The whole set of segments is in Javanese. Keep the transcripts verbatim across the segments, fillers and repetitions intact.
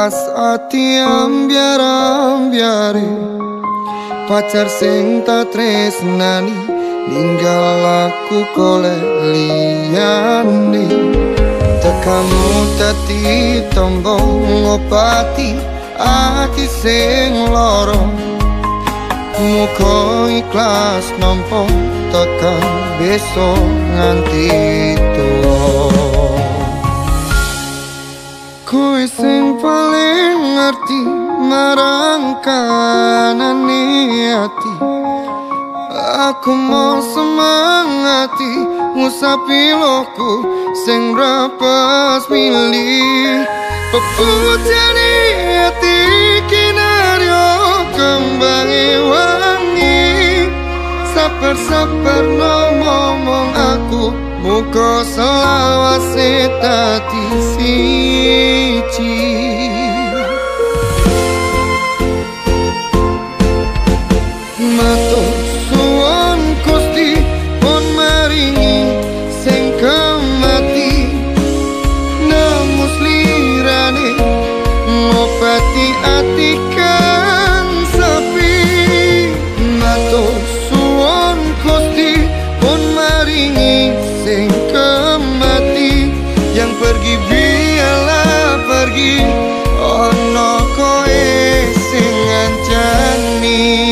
pas ati ambyar-ambyare pacar sing tak tresnani ninggal aku golek liyane. Tekamu dadi tombo ngobati ati sing loro, muga ikhlas nampa tekan besok nganti tuwa. Kowe sing paling ngerti marang kanane ati, aku mau semangati ngusapi loku sing rapas milih. Pepujane ati kinaryo kembangi wangi, sabar-sabar no ngomong aku, muka selawase dadi siji. Matur suwun Gusti pun maringi sing kemati, namus lirane ngobati ati kang sepi. Matur suwun Gusti pun maringi sing kemati, yang pergi biarlah pergi, ono koe sing ngancani.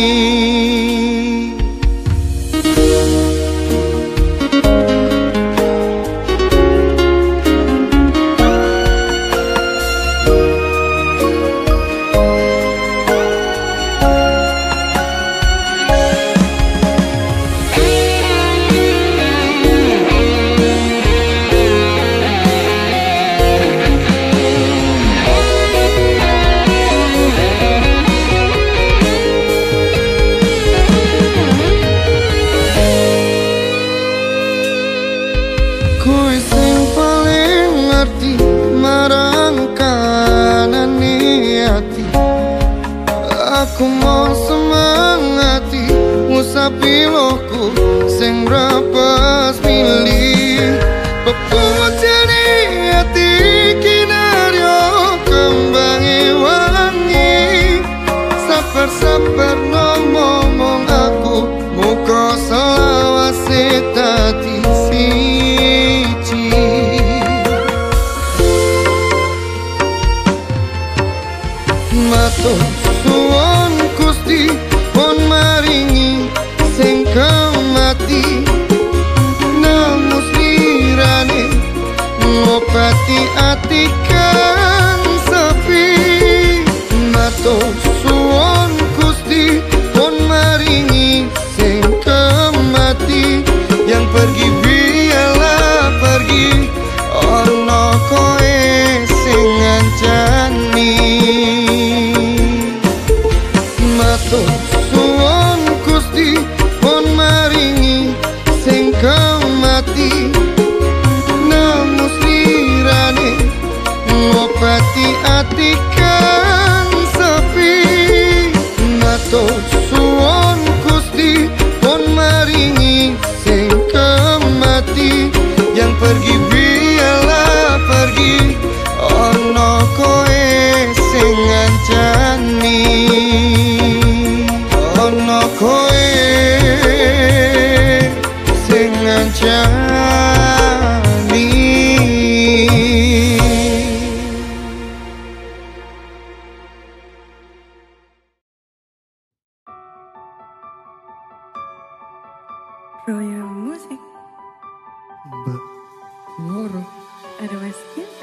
Aku mau semangati ngusapi loku sing rapas milih. Pepujane ati kinaryo kembangi wangi, sabar-sabar no ngomong aku, muka selawase dadi siji. Matur suwun Gusti pun maringi sing kemati, namus lirane ngobati ati kang sepi. Matur suwun Gusti pun maringi sing kemati, yang pergi biarlah pergi, ono koe sing ngancani. Matur suwun Gusti pun maringi sing kemati, namus lirane ngobati ati kang sepi. Matur suwun Gusti pun maringi sing kemati, yang pergi biarlah pergi, ono koe sing ngancani. Ono koe sing ngancani. Royal Musik. Mbak Loro Ada Mas Kinta.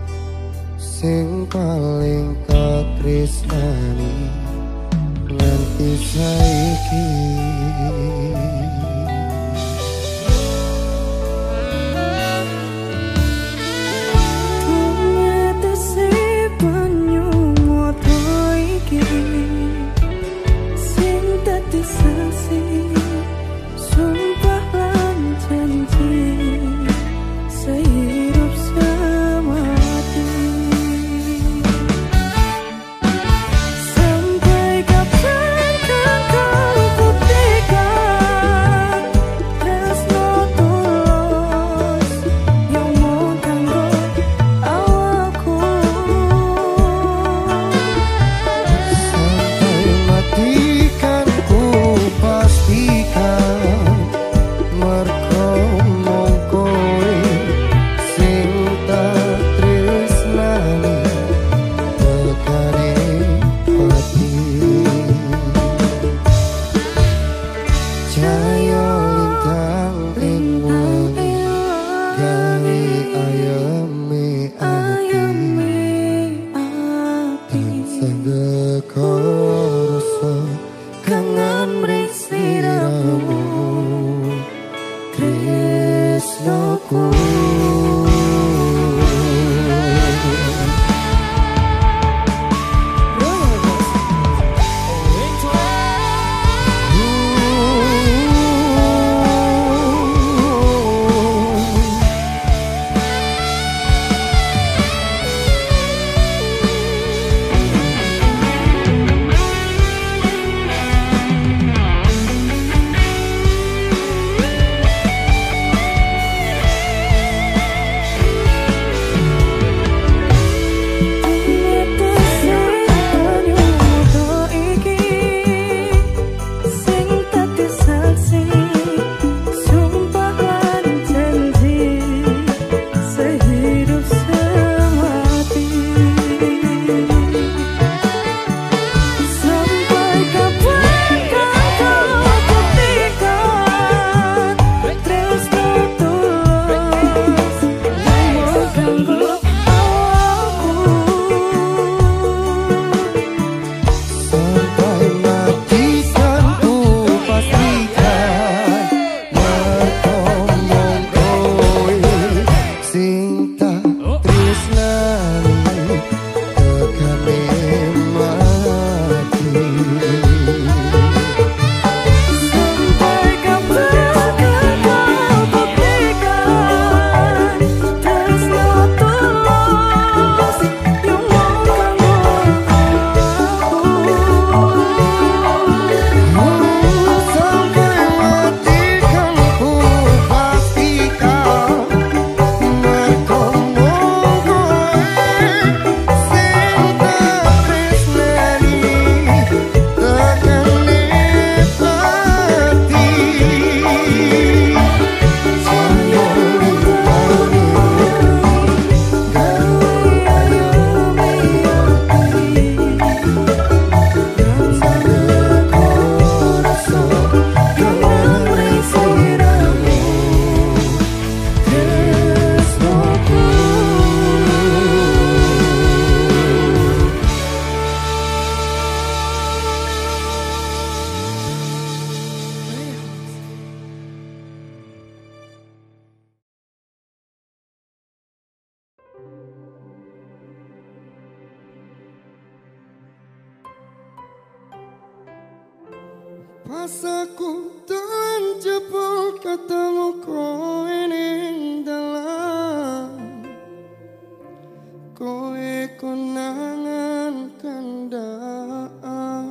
sing paling tak tresnani nganti saiki. Pas aku telan jebol ketemu kowe ning dalan, kowe konangan kandaan.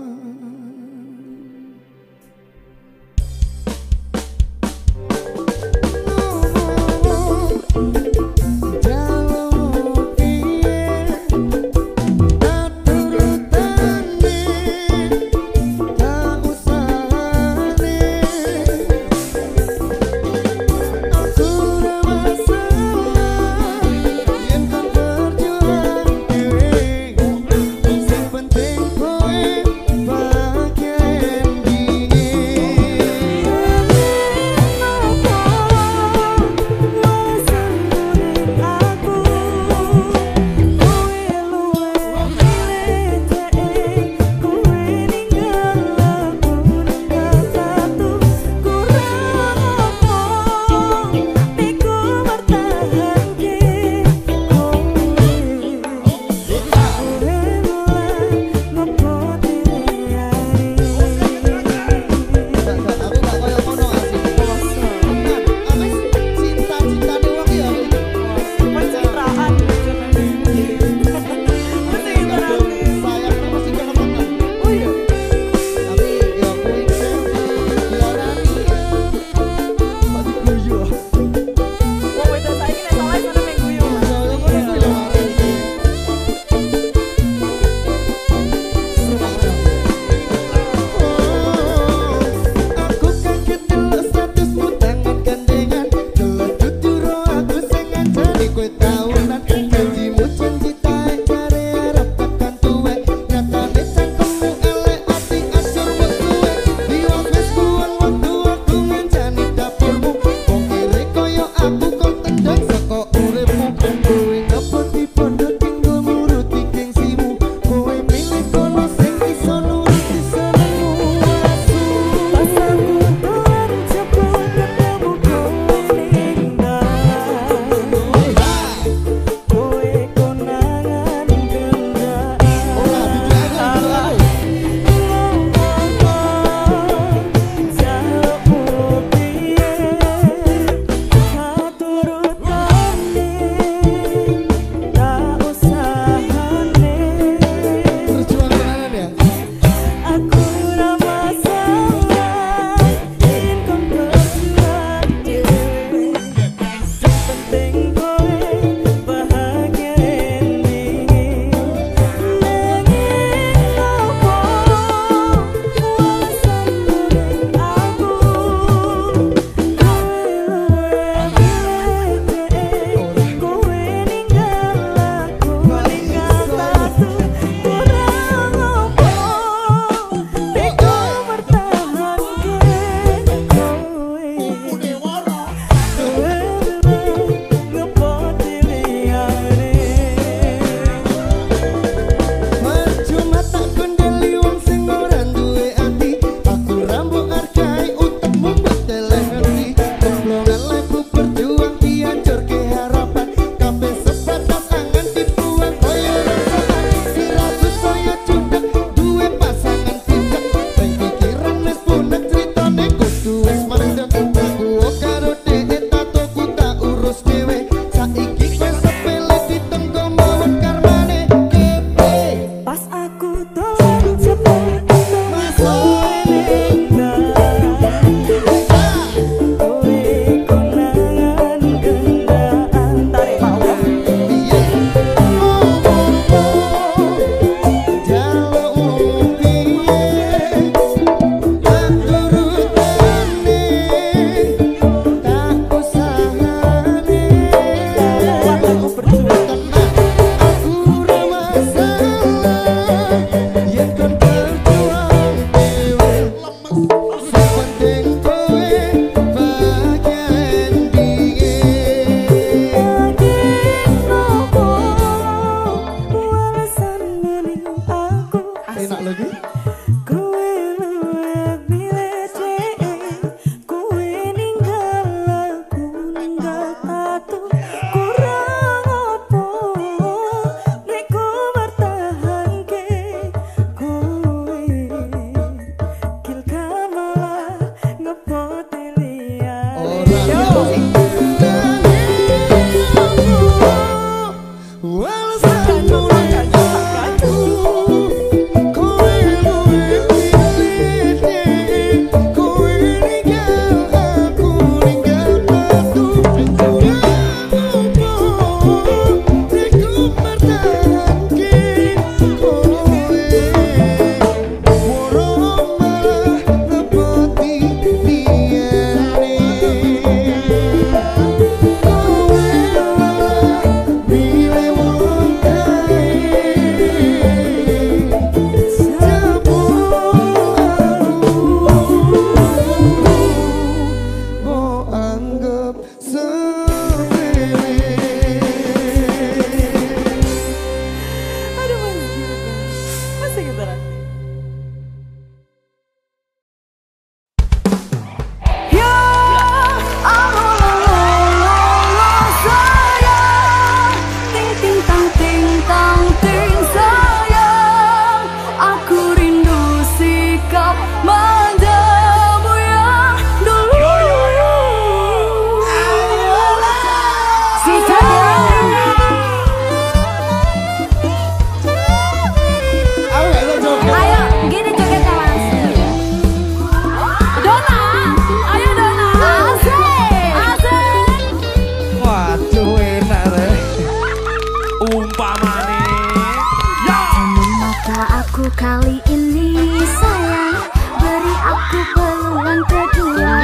Kali ini sayang, beri aku peluang kedua.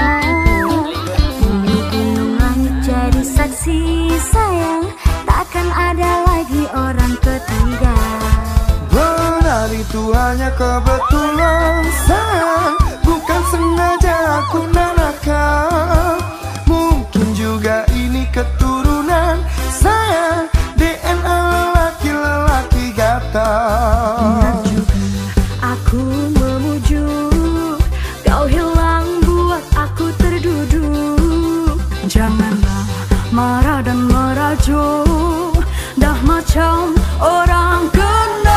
Gunung langit jadi saksi sayang, takkan ada lagi orang ketiga. Benar itu hanya kebetulan sayang, bukan sengaja aku nanakkan. Mungkin juga ini keturunan sayang, D N A lelaki-lelaki gatal. Aku memujuk, kau hilang buat aku terduduk. Janganlah marah dan merajuk, dah macam orang kena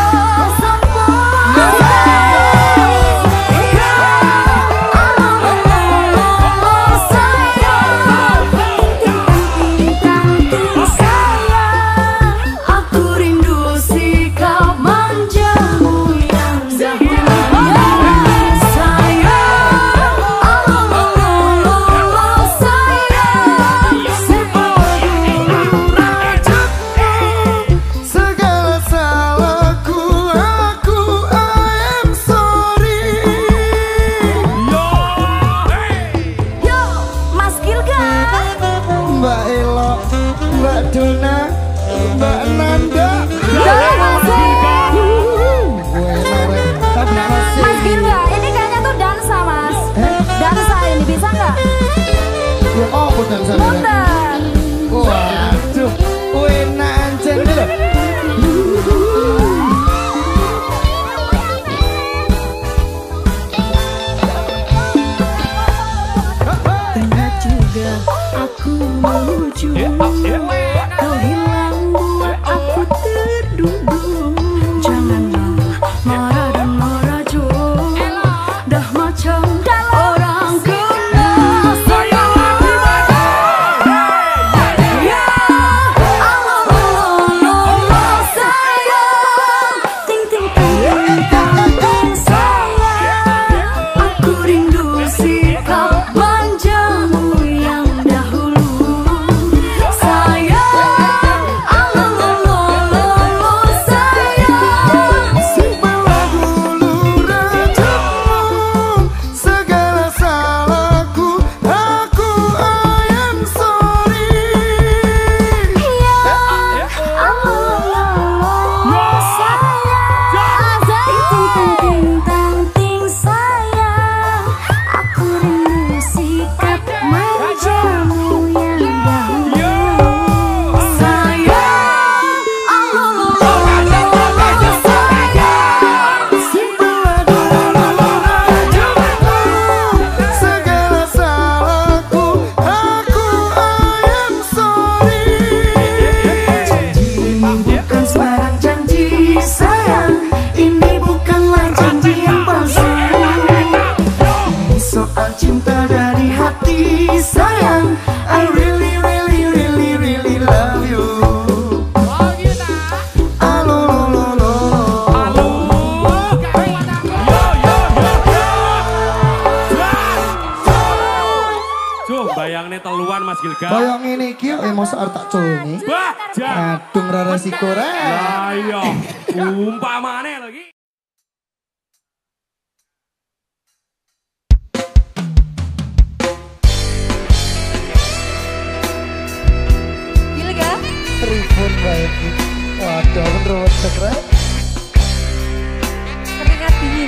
Mundur. Waduh, enak anjir lho. Benar juga aku menuju, kau hilang buat aku terduduk. Janganlah marah dan merajuk, dah macam orang kena sayang. Sayang saksi sayang, I really really really really love you. Oh gitu. Halo lo lo Halo, kayak mana? Yo yo yo yo. Cung, bayangnya teluan Mas Gilga. Bayang ini kyo, eh masa arep tak culni. Bah, jan. Adung ra resiko ra. Lah iya, umpamane lagi. Gilga? Tribun baik. Waduh, bener bener. Keringat dingin.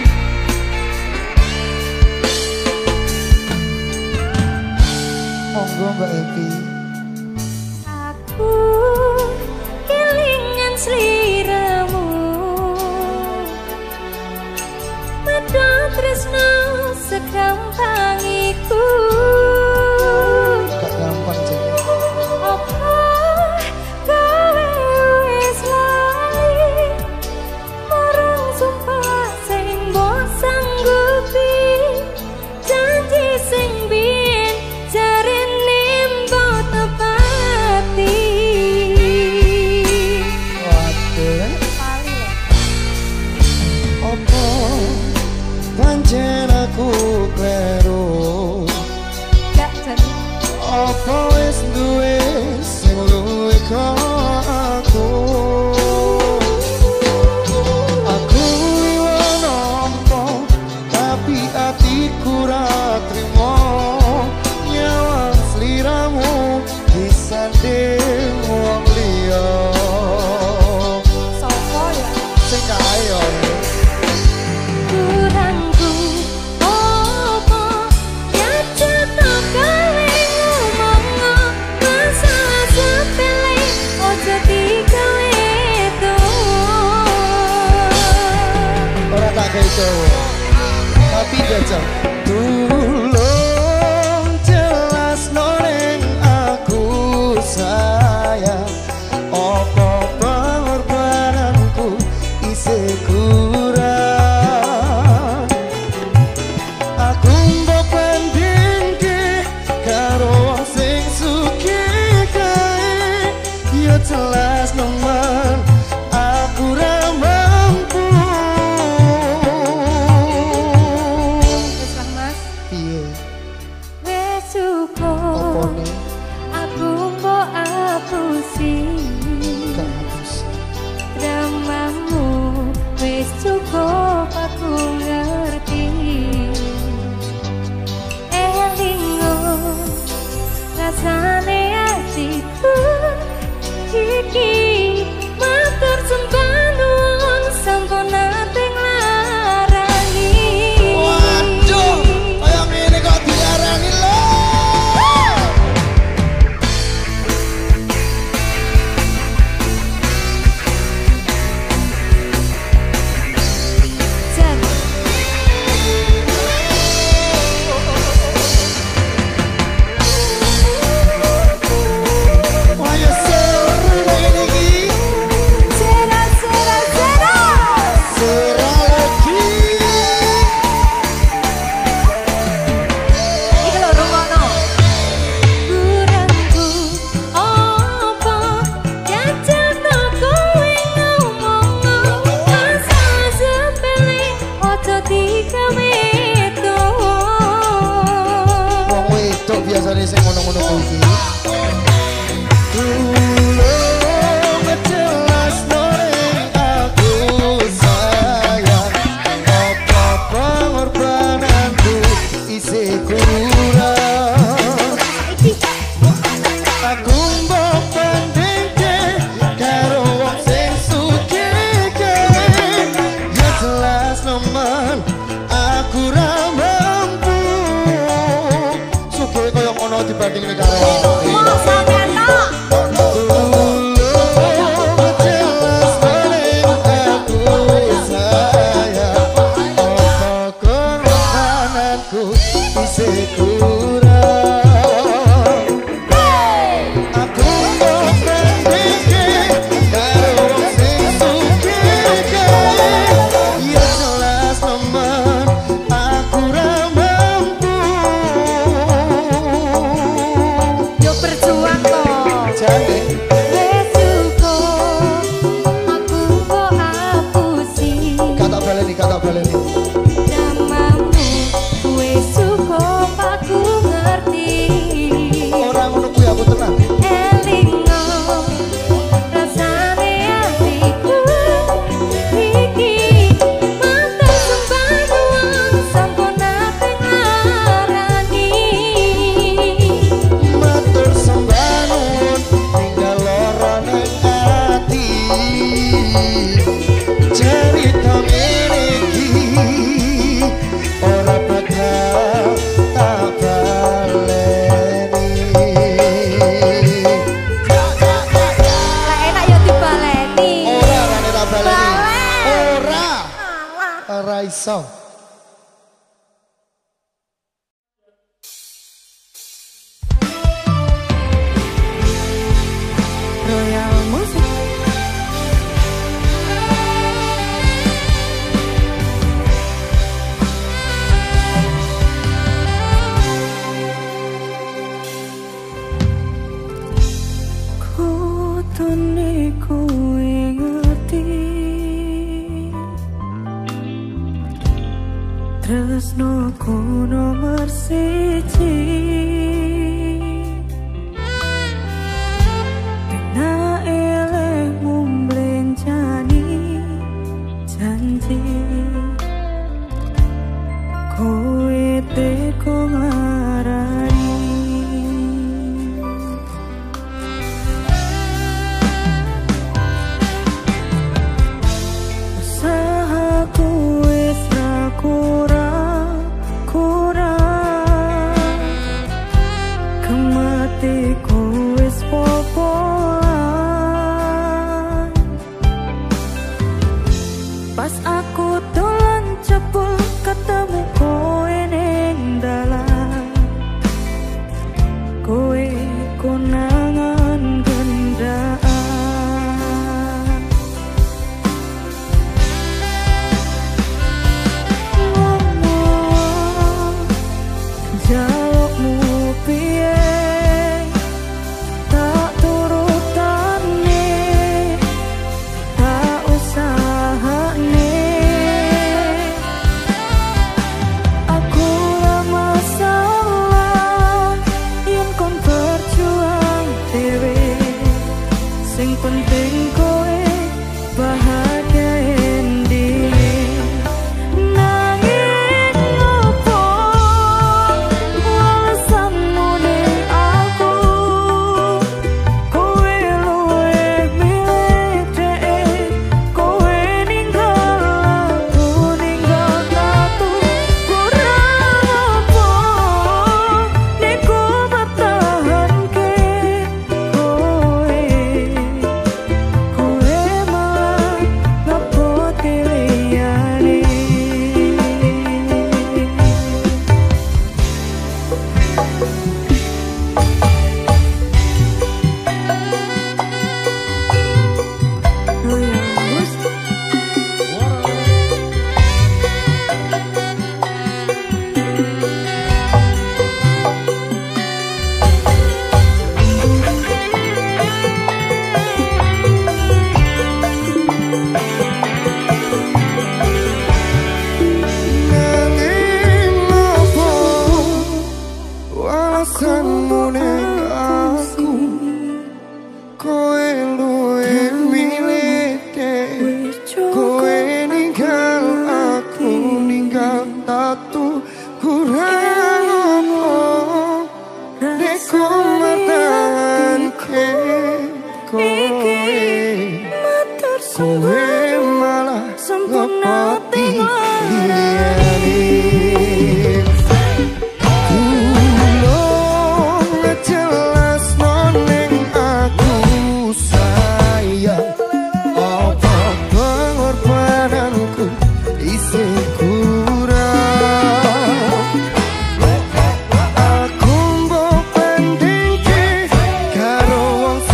Monggo Mbak Evi. Aku kelingan sliramu, padha tresno segampang iku. Gak gampang sih. Apa kowe wis lali marang sumpah sing mbok sanggupi, janji sing biyen jarene mbok tepati. Waduh. Lali ya. Apa pancen aku kleru? Gak jadi. Apa wis duwe sing luwih kok aku? Aku iwo nampa tapi atiku ra trimo nyawang sliramu disanding wong liya. Sopo ya? Sing kaya Kurangku opo ya cita kali ngomong masalah sepele ojo digawe itu. ora tak kaya cowok tapi jajal tulung jelas ning aku sayang apa pengorbananku isih kurang. Aku mbok bandingke karo wong sing sugih kae, ya jelas nemen aku ra mampu. Wis lah Mas, Piye wis cukup. opone Aku mbok apusi gak habis. dramamu, wis cukup aku ngerti. Elingo rasane hatiku iki matur sembah nuwun sampun nate nglarani. Waduh, kaya ngene kok diarani lho. Jan. Wah ya seru ngene iki. Zera, zera, zera. Sera lagi. Iki lho rungokno. Kurangku opo jajano kowe ngomong masalah sepele ojo digawe itu. Wong wedok biasane sing ngono-ngono kuwi. Tulung jelas ning aku sayang apa pengorbananku isih kurang. Aku mbok bandingke karo wong sing sugih kae, ya jelas nemen aku ra mampu. Sugih kaya ngono dibandingne karo wong Mau sampean tok. tulung jelas ning aku sayang apa pengorbananku isih kurang. Aku mbok bandingke karo wong sing sugih kae, ya jelas nemen aku ra mampu. Song. Royal Music. Kutune kowe ngerti tresnoku nomor siji. Pena elehmu mblencani janji kowe teko ngarani. Usahaku wis ra kurang-kurang, kematiku wis popolan. Pas aku dolan cepul ketemu kowe ning dalan, kowe konangan gendaan. Ngomong jalukmu piye tak turutane, tak usahane. Aku lah masalah yen kon berjuang dhewe, sing penting kowe bahagia endine. Nanging opo alasanmu ning aku, kowe luwih milih dhek, kowe ninggal aku ninggal tatu. Kurang opo nek ku bertahanke kowe, kowe malah ngapoti liyane. Royal Music. Nanging opo alasanmu ning aku, kowe luwih milih dhek, kowe ninggal aku ninggal tatu. Kurang opo nek ku mertahanke kowe, kowe malah ngepoti liyane. Tulung ngejelasno ning aku sayang, apa pengorbananku isih kurang. Aku mbok bandingke karo wong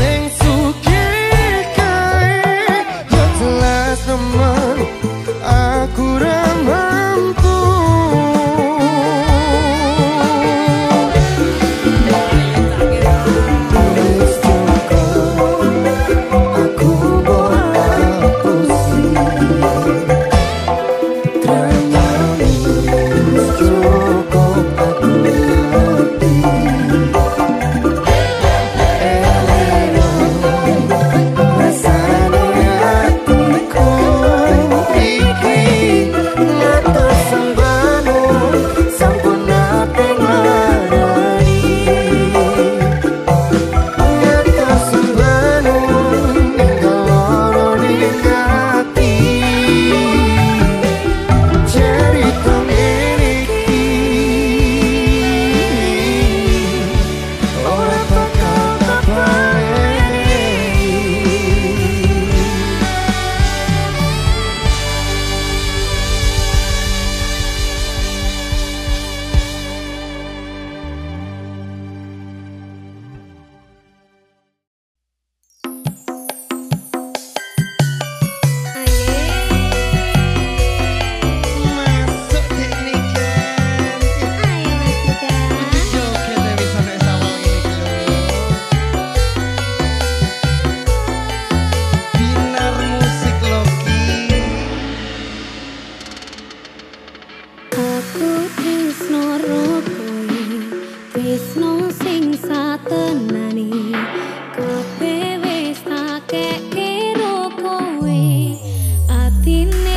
tenani kowe wis tak kekiro kowe atine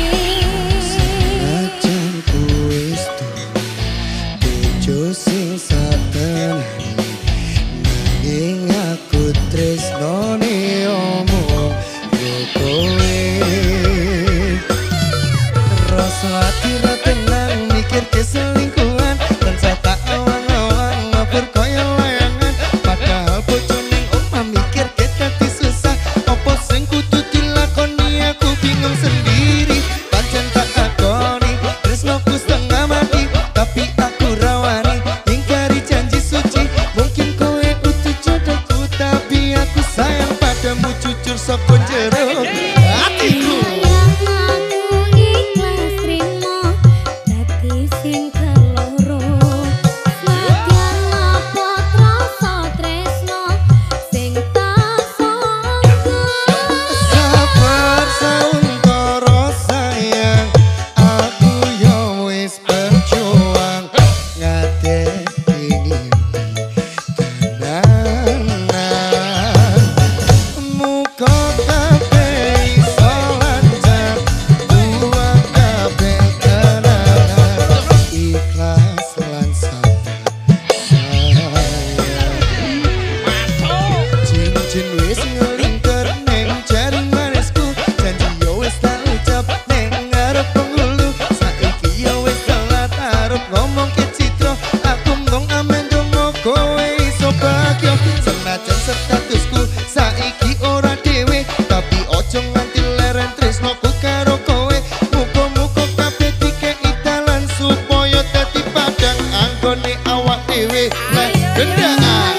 Senajan kowe bojo sing satenani nanging aku tresnone omong kowe rasa ati ra tenang mikir keselingkuhan dan saya tak awang-awang ngapur kaya layangan padahal bojo ning omah mikir ketati susah opo sing kudu dilakoni aku bingung sendiri pancen tak akoni tresnoku setengah mati tapi aku rawani ingkari janji suci mungkin kowe utuh jodohku tapi aku sayang padamu jujur saka jero hatiku. Statusku saiki ora dhewe tapi ojo nganti leren tresnoku karo kowe muga-muga kabeh dikeki dalan supaya dadi padang anggone awak dhewe lek gendaan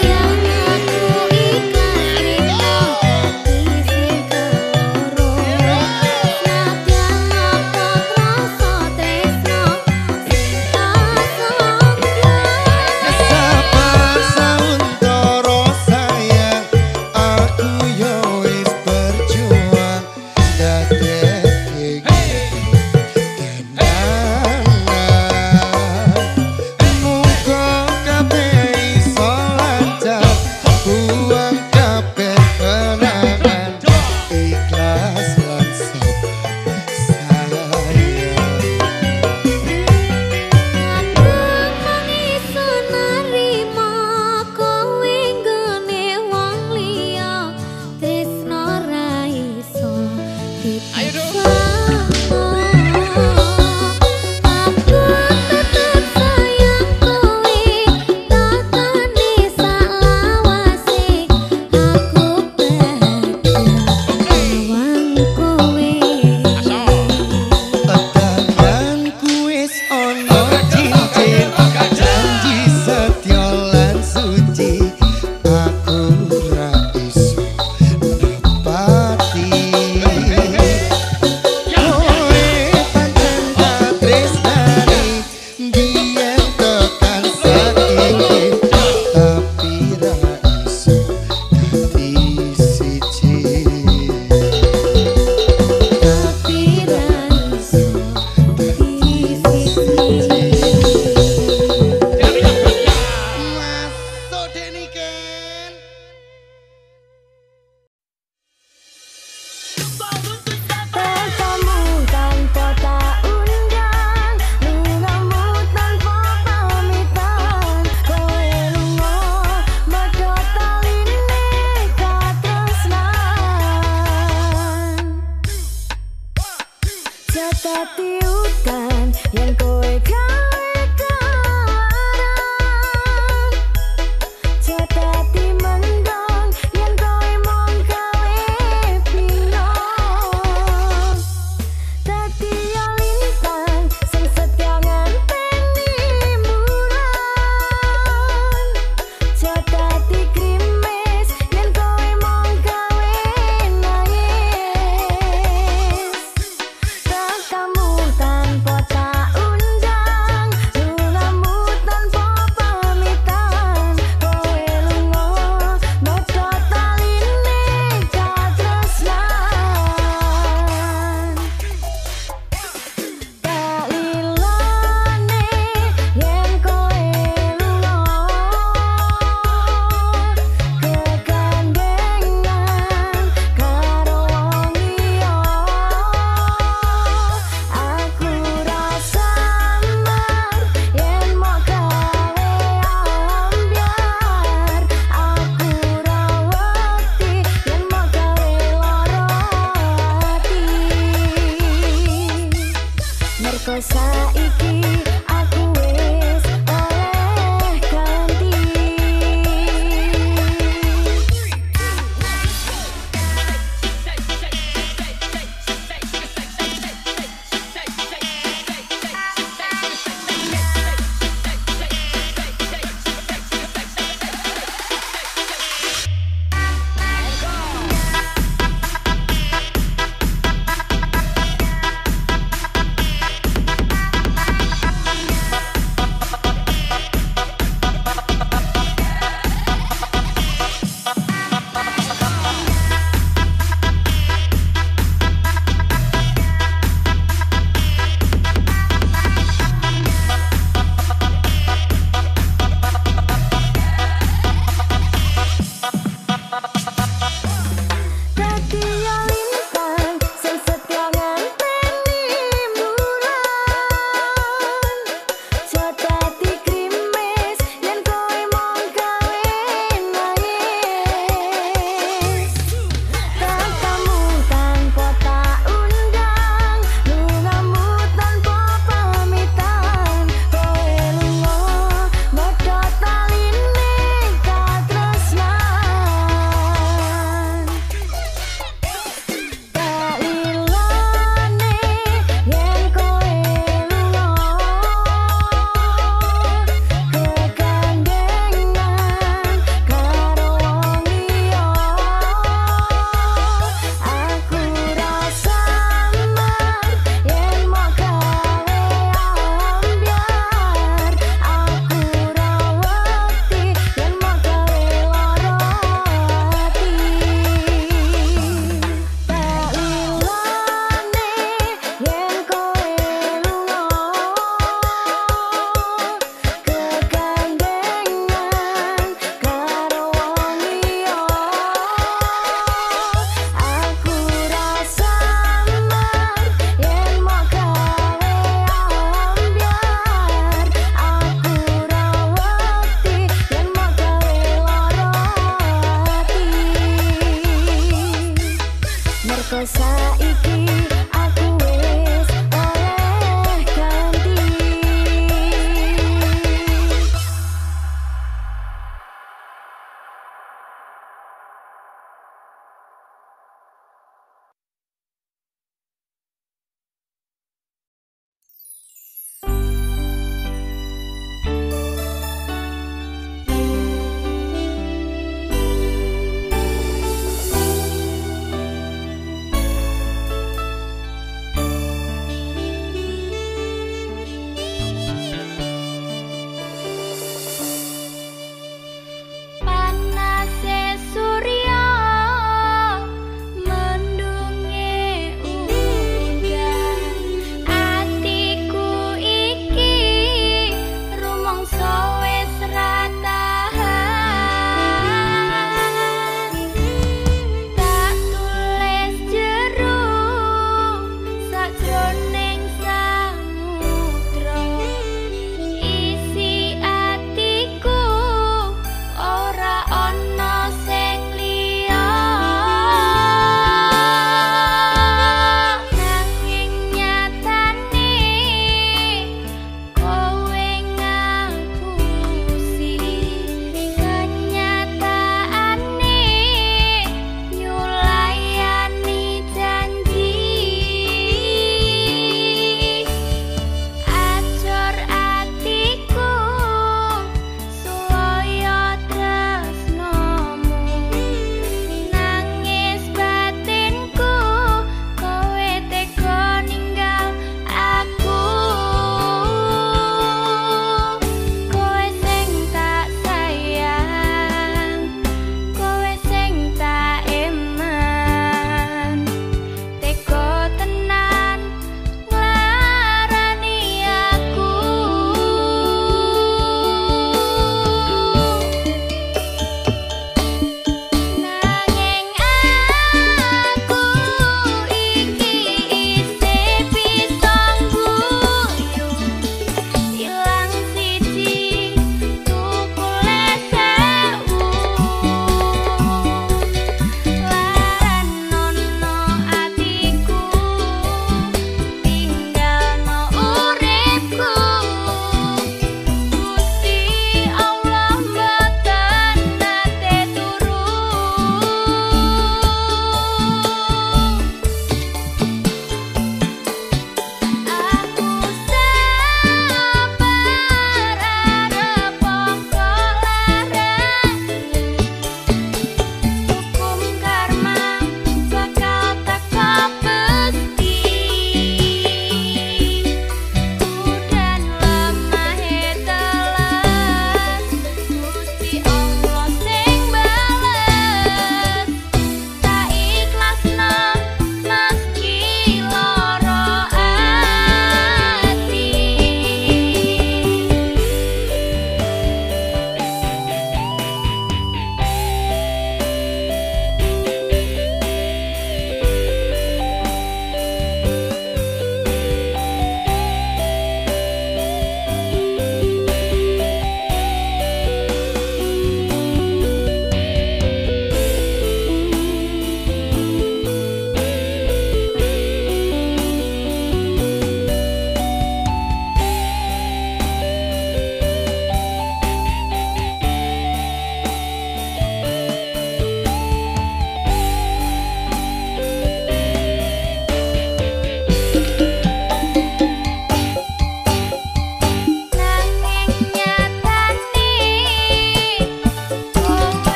Cepat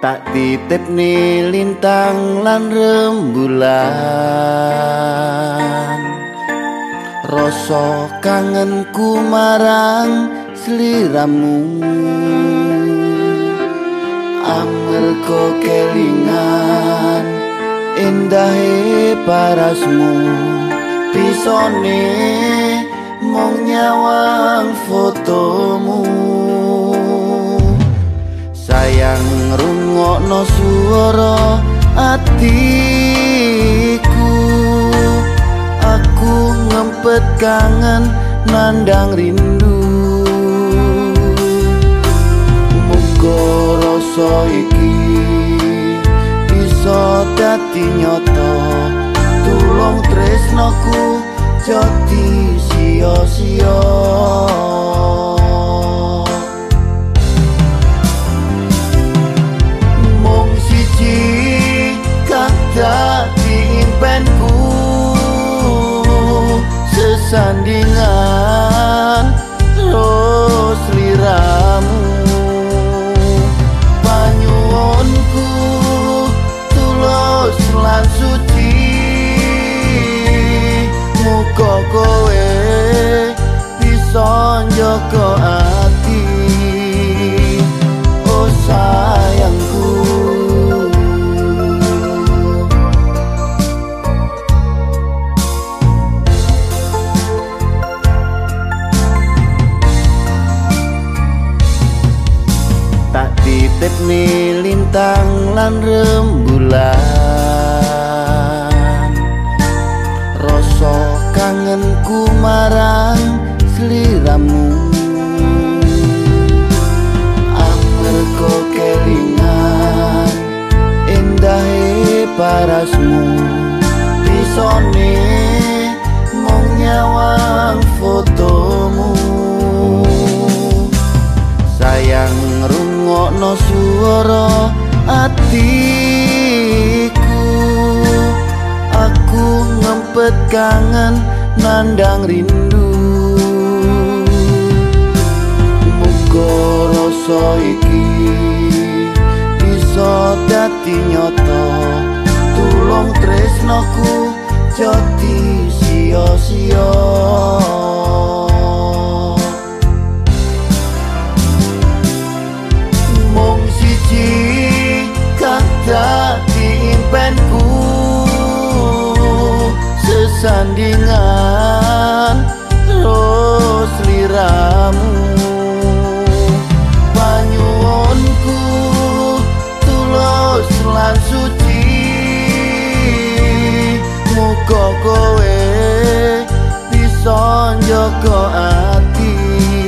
Tak titipni lintang lan rembulan, rasa kangenku marang sliramu. Amarga kelingan indahe parasmu, pisone mung nyawang fotomu. Sayang rungokno swara atiku, aku ngempet kangen nandang rindu. Muga rasa iki bisa dadi nyata, tulung tresnoku jati sia-sia. Mung siji kang dadi impenku, sesandingan terus liramu. Panyuwunku tulus lan suci, muga kowe bisa njaga ati. Oh sayangku, tak titipni lintang lan rembulan, rasa kangenku marang sliramu. Amarga kelingan indahe parasmu, pisone mung nyawang fotomu. Sayang rungokno swara atiku, aku ngempet kangen nandang rindu. Muga rasa iki bisa dadi nyata, tulung tresnoku jati sia-sia. Mung siji kang dadi impenku, sesandingan terus liramu. Panyuwunku tulus lan suci, muga kowe bisa njaga ati.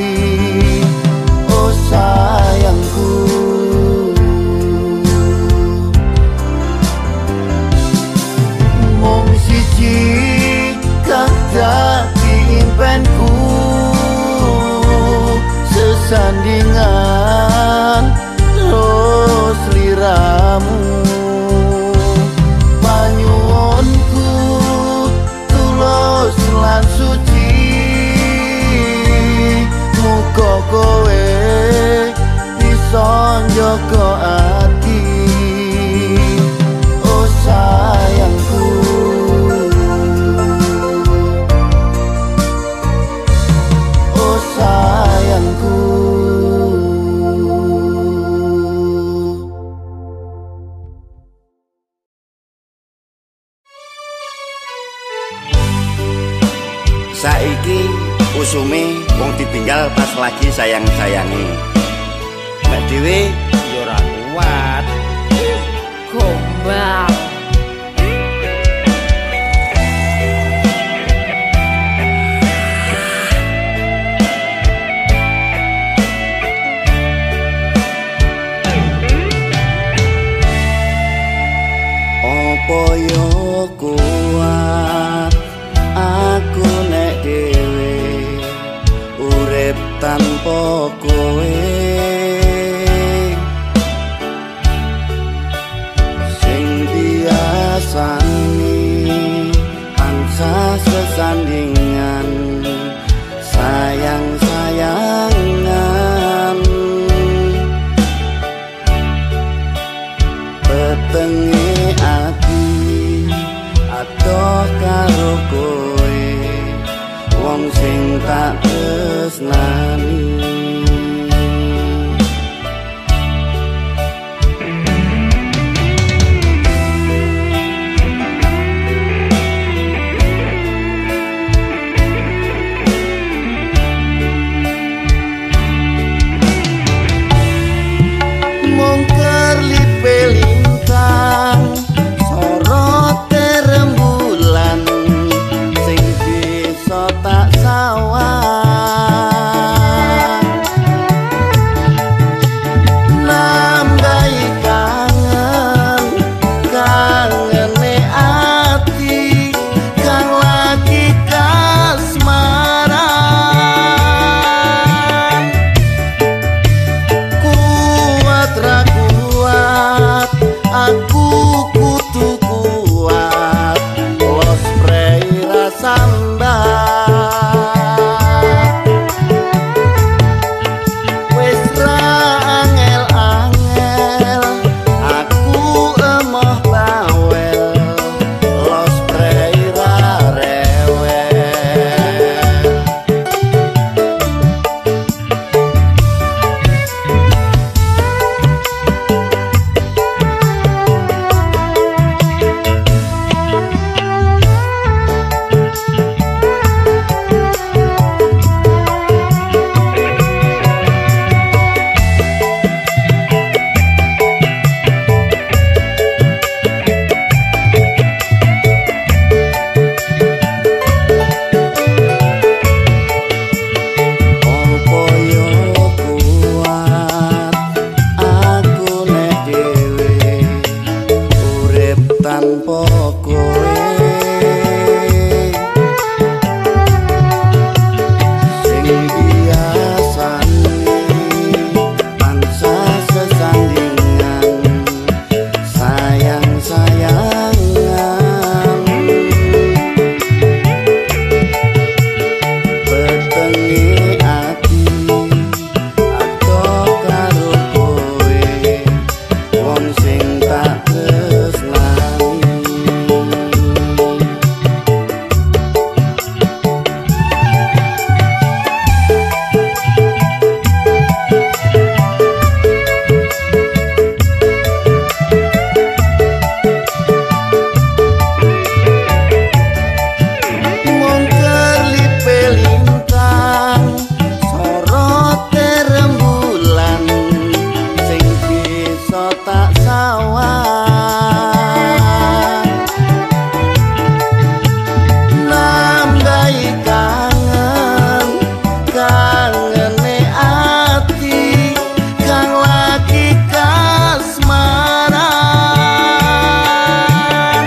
Oh sayangku, mung siji kang dadi impenku, sesandingan terus liramu. Panyuwunku tulus lan suci, muga kowe bisa njaga ati. Oh sayangku, oh sayangku. Saiki usume wong ditinggal pas lagi sayang-sayangi. Mbak Dewi Yo ora kuat. Gombal. opo yo kuat aku nek dhewe urip tanpa kowe. Sing biasani tansah sesandingan sayang-sayangan. wong sing tak tresnani. Mongker lipe lintang sorote rembulan sing bisa tak sawang nambah kangen kangene ati kang lagi kasmaran kuat ra kuat aku kudu kuat los prei rasambat wis ra angel-angel aku emoh bawel los prei ra rewel. Opo yo kuat aku nek dhewe urip tanpa kowe sing biasane tansah sesandingan sayang-sayangan petenge ati adoh karo kowe wong sing tak tresnani. Mongker lipe lintang sorote rembulan sing bisa tak sawang nambahi kangen kangene ati kang lagi kasmaran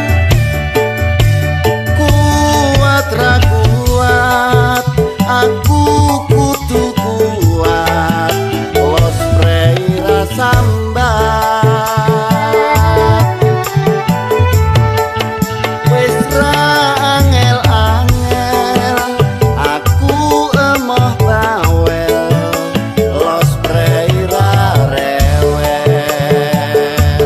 kuat ra kuat aku kudu kuat los prei rasambat wis ra angel-angel aku emoh bawel los prei ra rewel.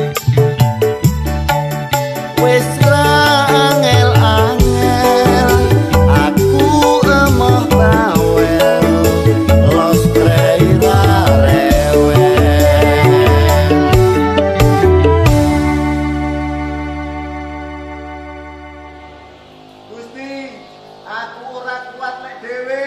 Wis ra angel-angel aku emoh bawel los prei ra rewel. Gusti aku ora kuat nek dhewe.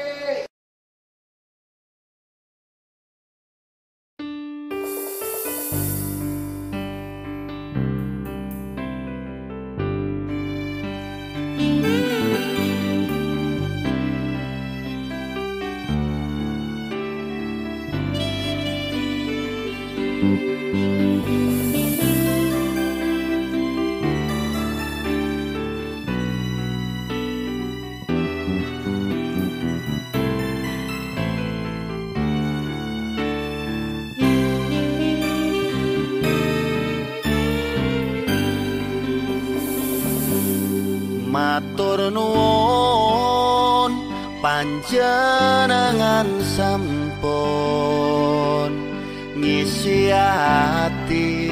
Matur nuwun panjenengan sampun ngisi ati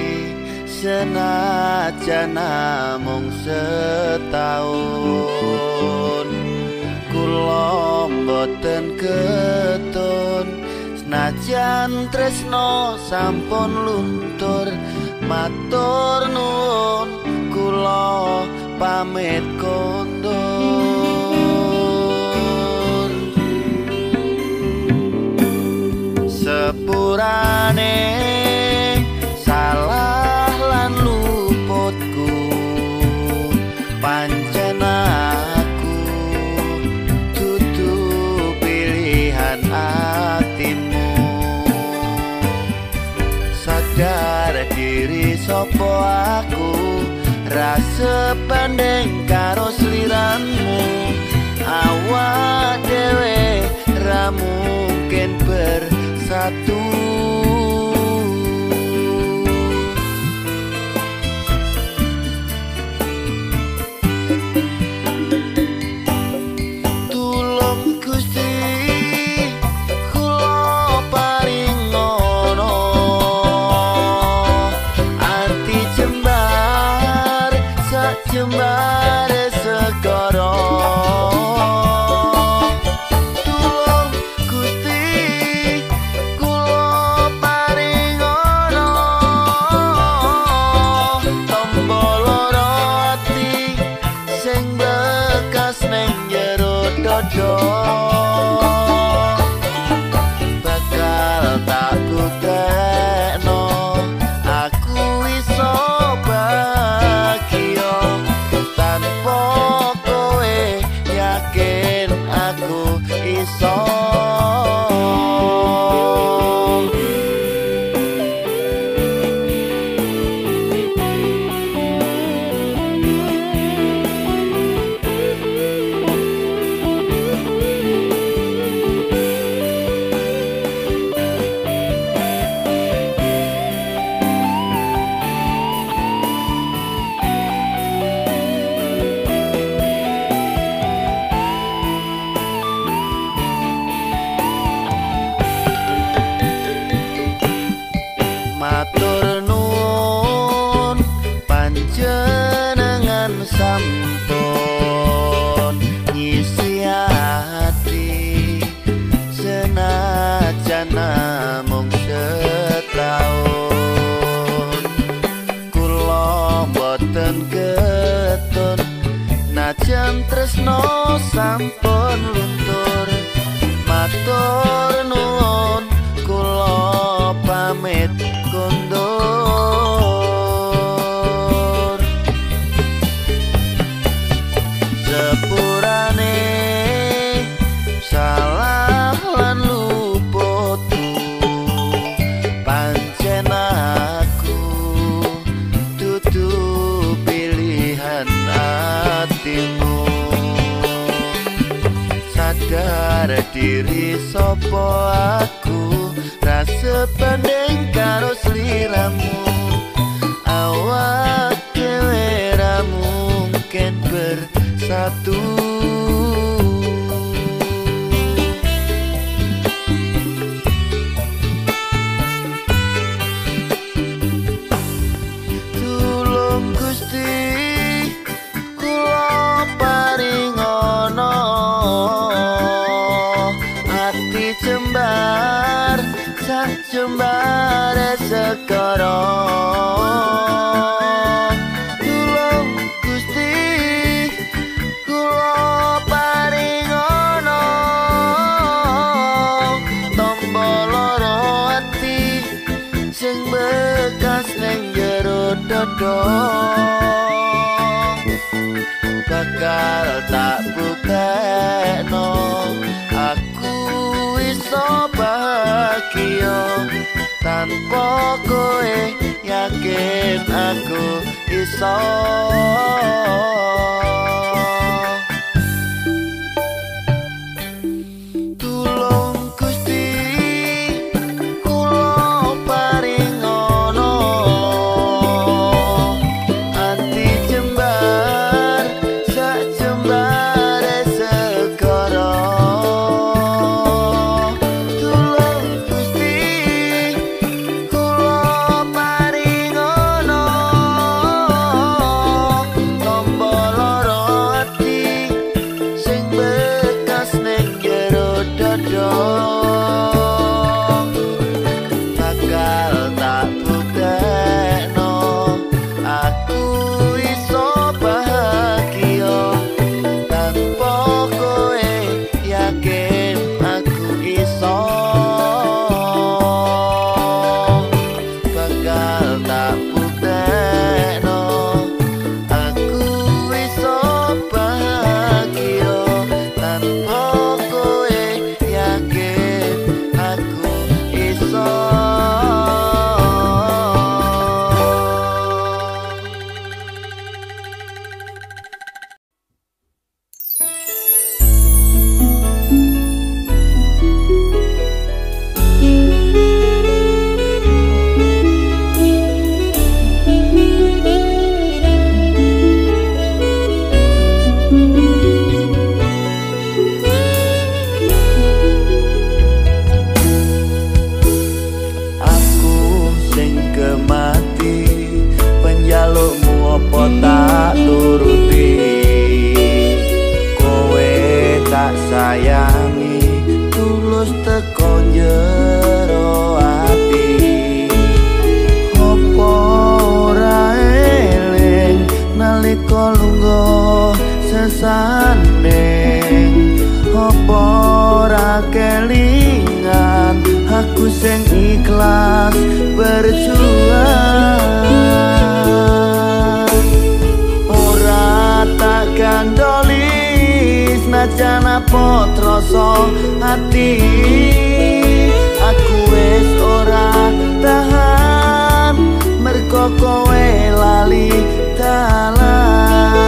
senajan namung setahun. Kula Senajan tresno sampun luntur, matur nuwun kula pamit kondur. Sepurane salah lan luputku, pancen aku dudu pilihan atimu. Sadar diri sopo aku, rasa banding karo sliranmu. Awak dewe ra mungkin bersatu. Tulung Gusti kula paringono ati jembar sak jembar segara. Tulung Gusti kula paringono tombol loro ati sing bekas ning jero dodo. Bakal tak buktekno aku iso bahagia tanpa kowe, yakin aku iso. Matur nuwun panjenengan sampun ngisi ati, senajan namung setahun. Kula boten ketun najan tresno sampun luntur. Matur nuwun kula pamit kondur. Sepurane salah lan luputku, pancen aku dudu pilihan atimu. Sadar diri sopo aku, rasa banding karo sliramu. Awak dhewe ra mungkin bersatu. Tulung Gusti kula paringono ati jembar sak jembar segara. Tulung Gusti kula paringono tombol loro ati sing bekas ning jero dodo. Bakal tak buktekno aku iso bahagia tanpa kowe, yakin aku iso. Tulung Gusti kula paringono ati jembar sak jembar segara. Tulung Gusti kula paringono tombol tak sayangi tulus teko jero ati. Opo ora eling nalika lungguh sesanding, opo ora kelingan aku sing ikhlas berjuang. Ora tak gandoli senajan apa troso hati, aku wis ora tahan mergo kowe lali dalan.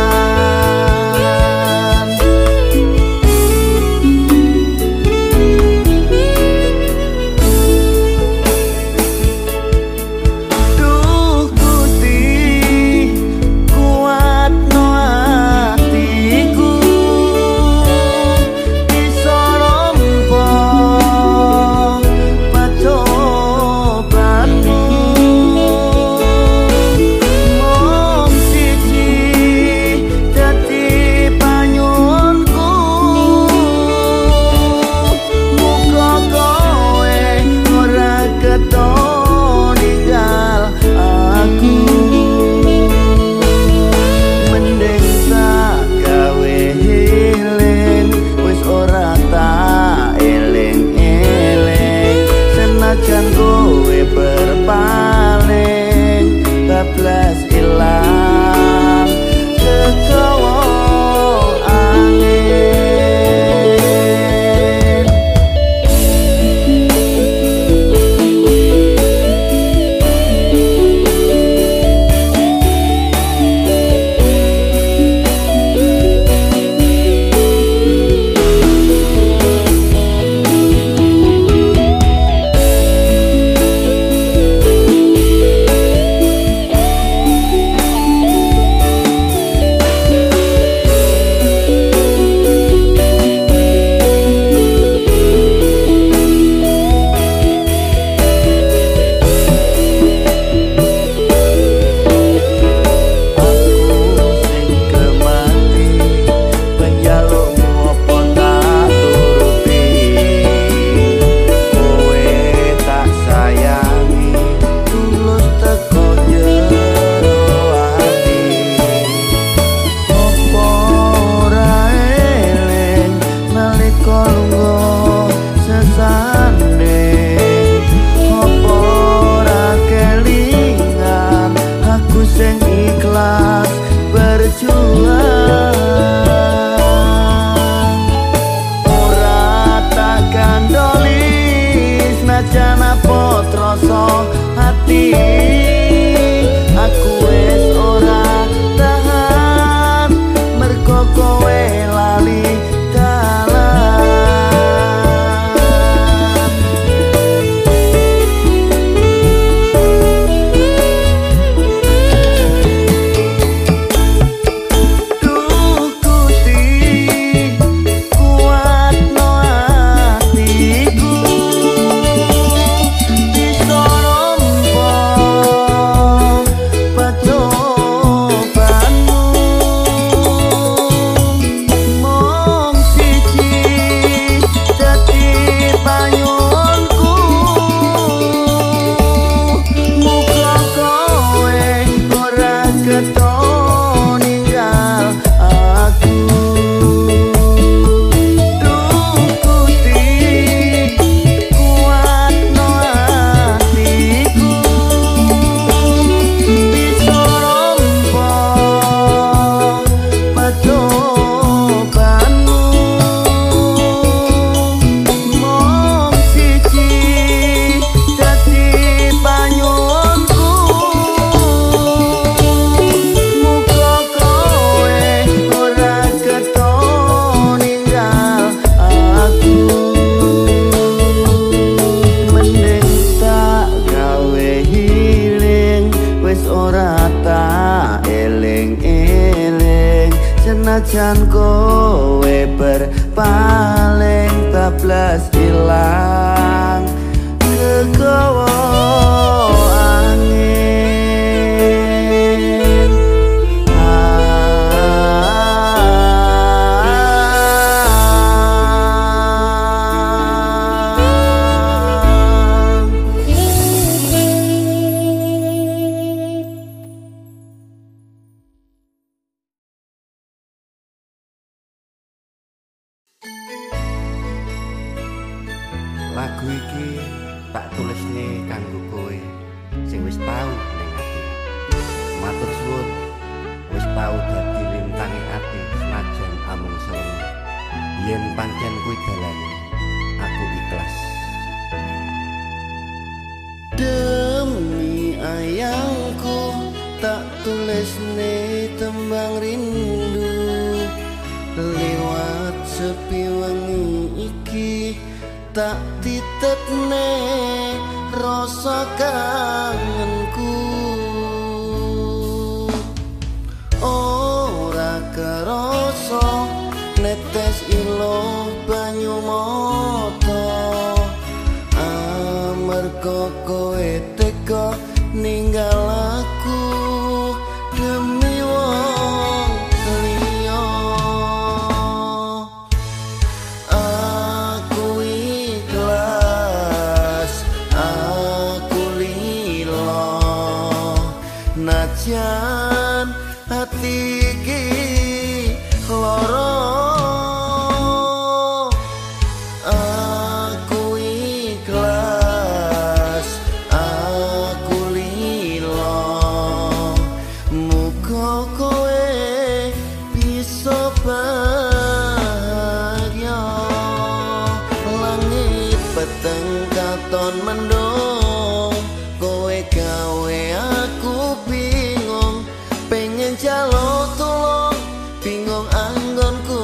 senajan kowe berpaling bablas ilang kegawa angin. ah, Lagu iki tak tulisne kanggo kowe sing wis tau ning ati. Matur suwun wis tau dadi lintange ati senajan amung sewu. Yen pancen kuwi dalane aku ikhlas. Demi ayangku tak tulisne tembang rindu lewat sepi wengi iki tak titepne rasa kangenku. Ora kerasa netes ilo banyu mata amarga kowe teka ninggal aku demi wong liya. Aku ikhlas, aku lila najan hati iki lara. Katon mendung kowe gawe aku bingung pengen jalo tulung bingung anggonku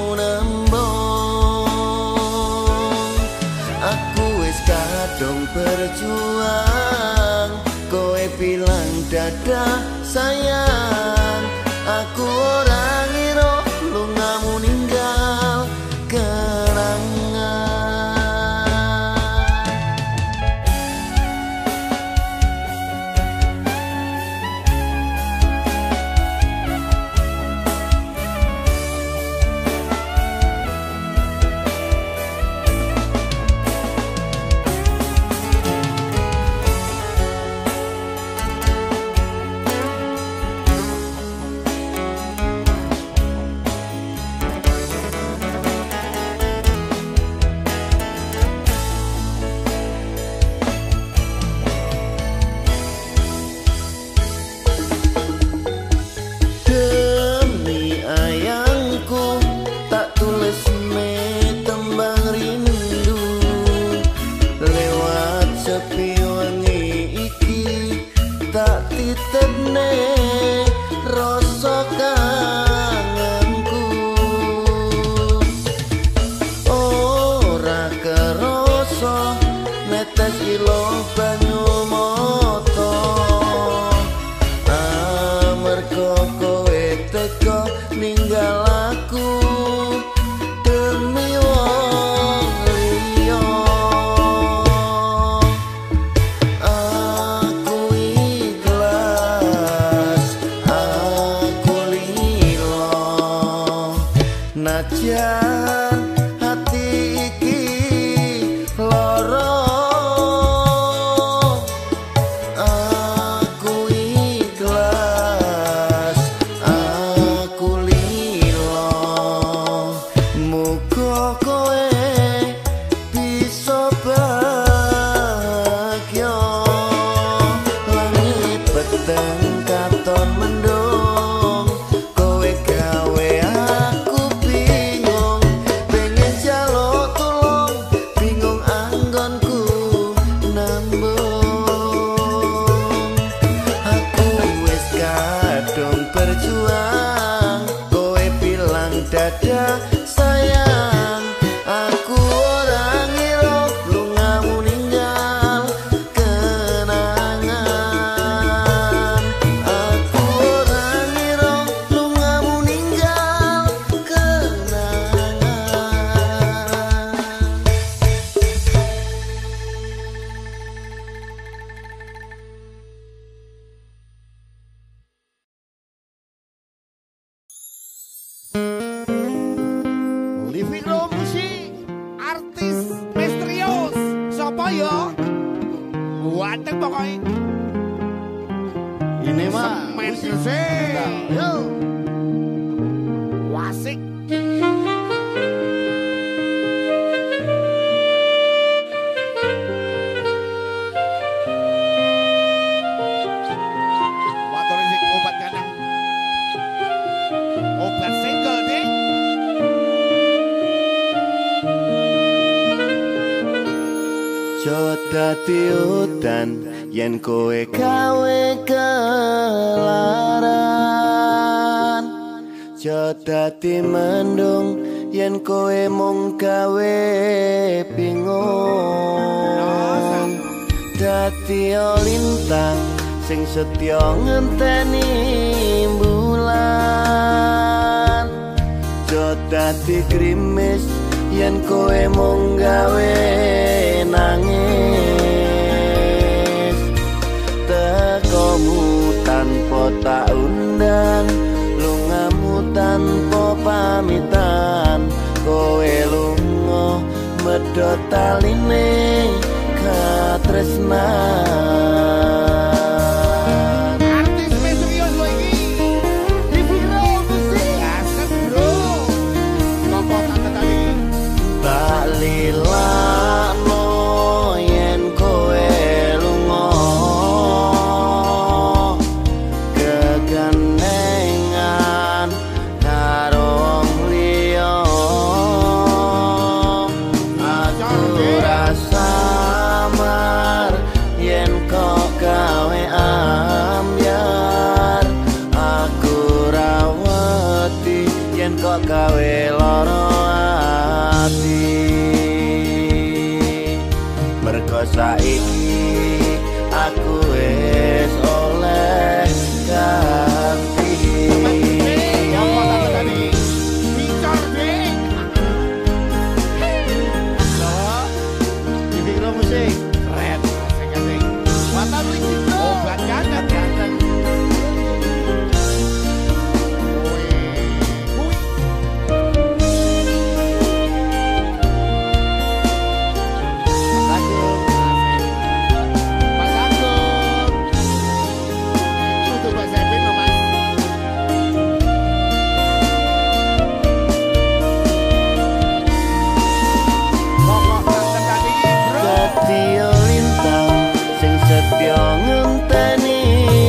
nembung. Aku wis kadung berjuang kowe bilang dadah sayang aku ora ngira lungamu ninggal kenangan. Najan hati iki lara aku ikhlas aku lila muga kowe bisa bahagia. Langit peteng katon mendung kowe gawe dadah sayang aku ora ngira lungamu ninggal kenangan. Aku ora ngira lungamu ninggal kenangan. Living Room Musik, artis misterius, siapa ya? Ganteng pokoknya. Ini mah Semen musik. Yo. Wasik. dadi udan yen kowe gawe kelaran, aja dadi mendung yen kowe mung gawe bingung. Dadi lintang sing setya ngenteni bulan, aja dadi grimis yen kowe mung gawe nangis. Tekomu tanpa tak undang, lungamu tanpa pamitan, kowe lunga medhot taline katresnan. Artis misterius lo iki Liviro Musik asem bro. Nopo tak tadi Tak lilakno yen kowe lunga kegandengan karo wong liya. Aku rasa mar yen kok gawe ambyar, aku rawati yen kok gawe lara ati. Mergo saiki aku wis oleh ganti. Nopo tak tadi Bicar ding Liviro Musik. keren asik asik. Watan iki obat ganteng ganteng. Dadi lintang sing setya ngenteni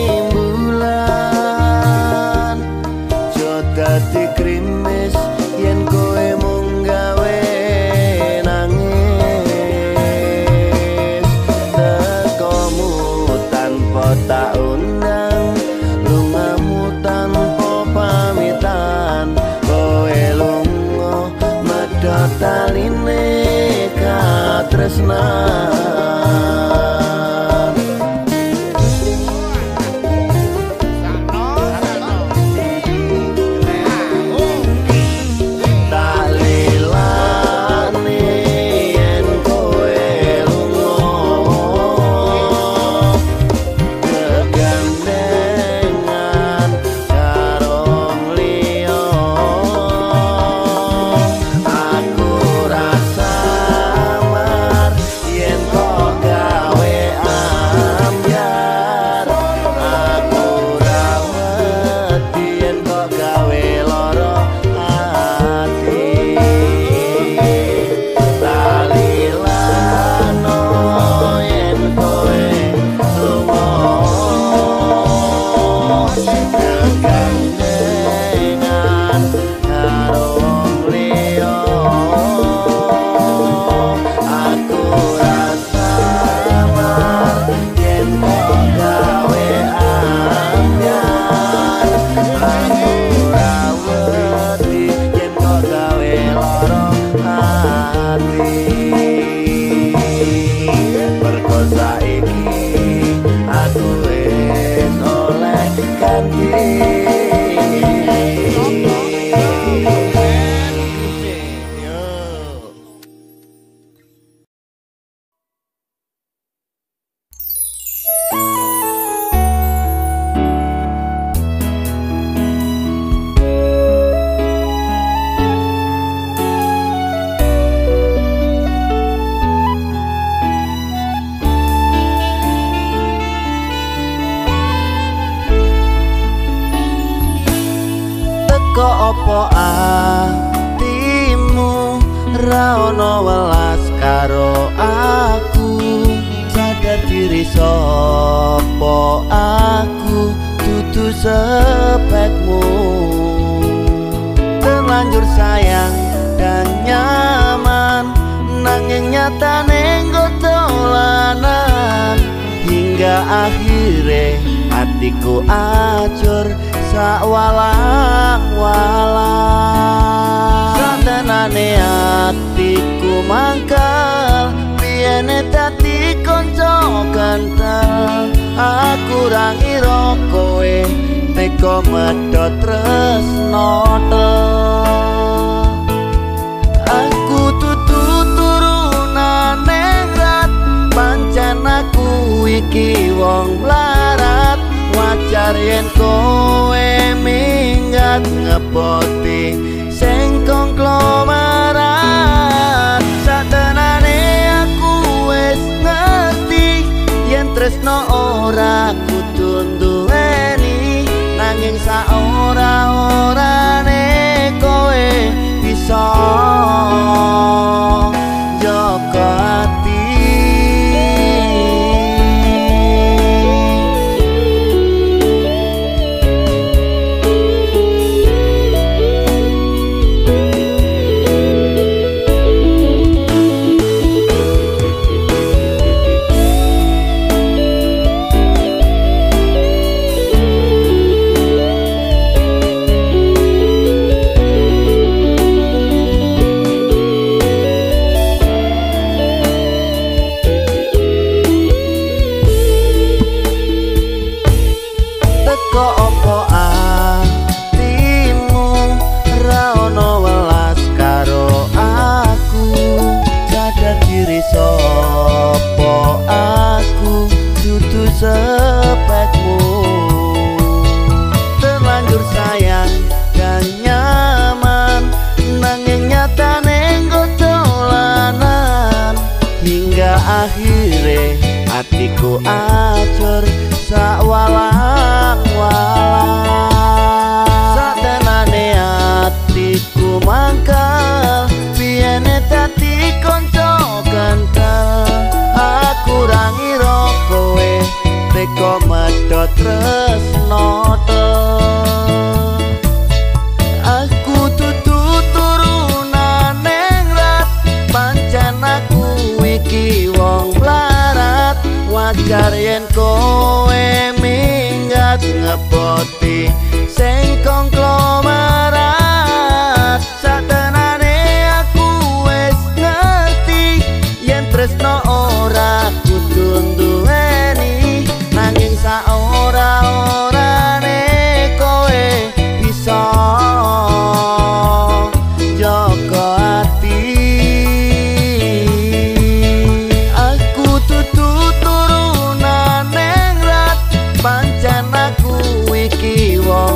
bulan, aja dadi grimis yen kowe mung gawe nangis. Tekomu tanpa tak undang, lungamu tanpa pamitan, kowe lunga medhot taline katresnan. Tak lilane yen kowe lunga kegandengan karo wong liya. Aku rasa mar yen kok gawe ambyar, aku rawati yen kok gawe lara ati. Tak lilano yen kowe lunga kegandengan karo wong liya. Aku rasa mar yen kok gawe ambyar, aku rawati yen kok gawe lara ati. Mergo saiki aku wis oleh ganti. Teko opo atimu ra ono welas karo aku, sadar diri sapa aku dudu sepekmu. Terlanjur sayang dan nyaman nanging nyatane nggo dolan. akhire hatiku acur sak walang-walang. Satenane hatiku mangkal biyene dadi kanca kental. Aku ra ngira kowe teka medhot tresno. Aku tutu turunane rat pancen aku iki wong larat. Wajar yen kowe minggat ngepoti sing konglomerat. Satenane aku wis ngerti yen tresno ora kudu duweni, nanging saora-orane kowe bisa jaga ati. Sepetmu terlanjur sayang dan nyaman, nanging nyatane nggo dolanan. Hingga akhire hatiku acur sak walang-walang. Satenane hatiku mangkal biyene dadi kanca kental. Aku ra ngira kowe teka medhot tresno. Aku tutu turunane rat pancen aku iki wong larat. Wajar yen kowe minggat ngepoti sing konglomerat. Satenane aku wis ngerti yen tresno ora kudu duweni, nanging saora-orane kowe bisa jaga ati. Aku tutu turunane rat pancen aku iki wong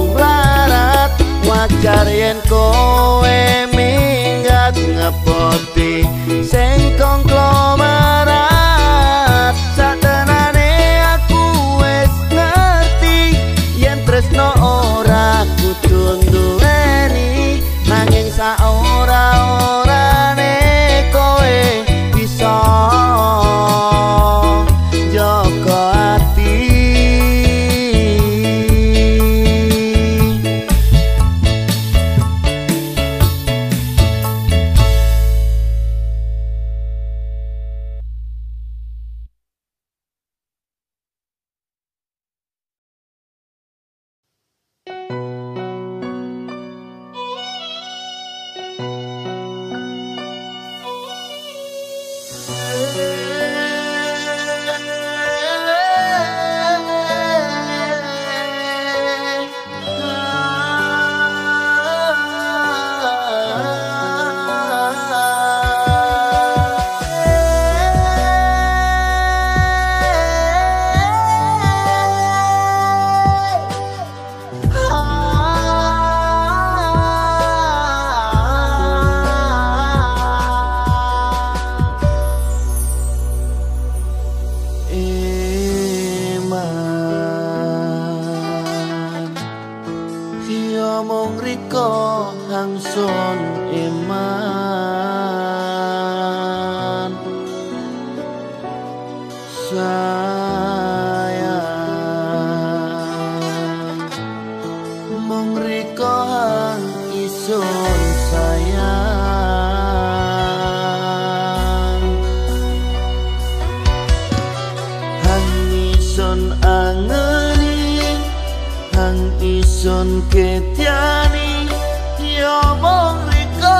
ketiani ya mong riko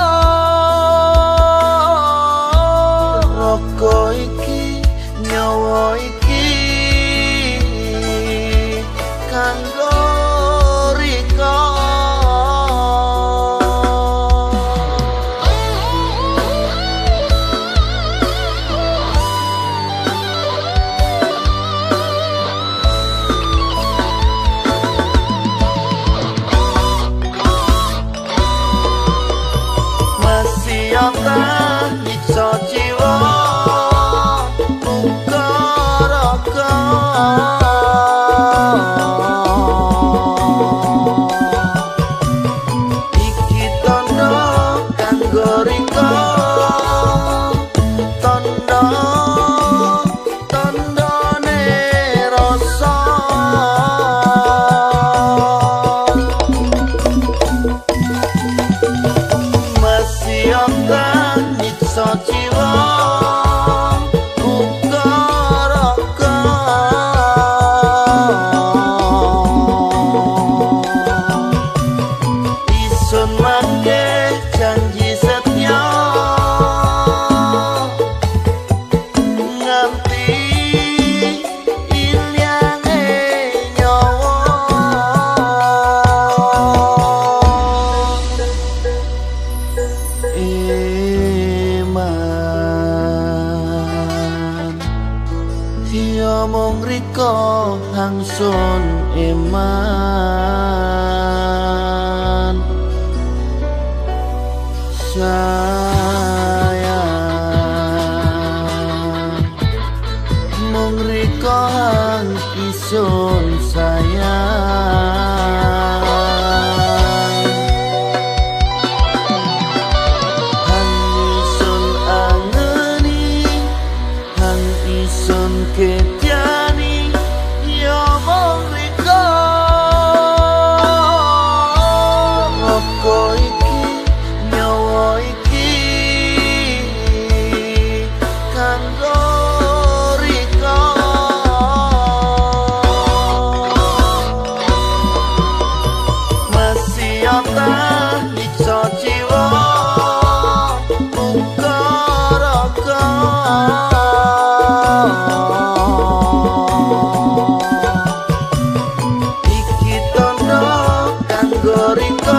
roko iki nyawa iki kanggo riko nyiksa jiwa muka raka iki tondo kanggo rika tondo tondone rasa masih akan nyiksa jiwa muka raka isun make janji setia nganti ilyange nyawa mong riko hangsun eman sayang mong riko hang isun sayang hang isun angeni hang isun ketiani ya mong riko roko iki nyawa iki kanggo riko masih ata nyiksa jiwa muka raka riko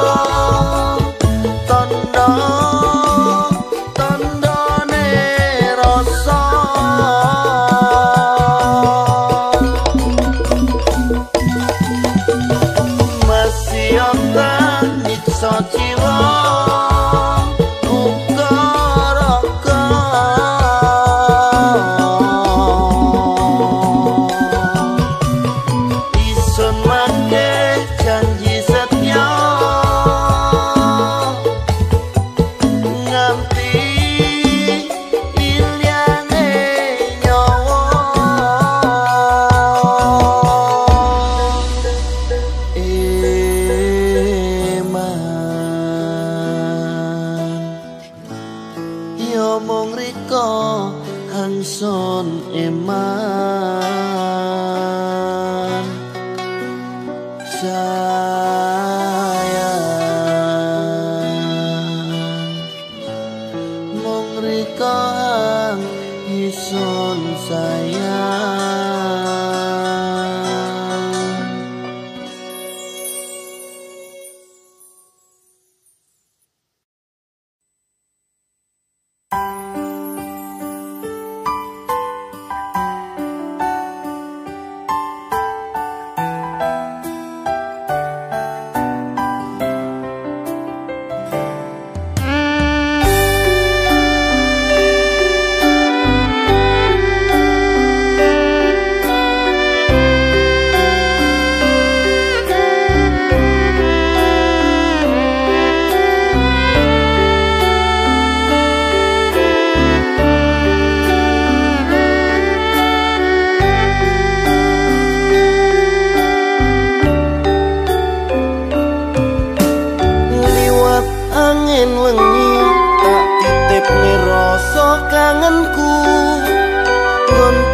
tondo tondone rasa masih akan nyiksa jiwa muka raka isun make janji nganti ilyange nyawa eman ya mong riko hangsun eman rika isun sayang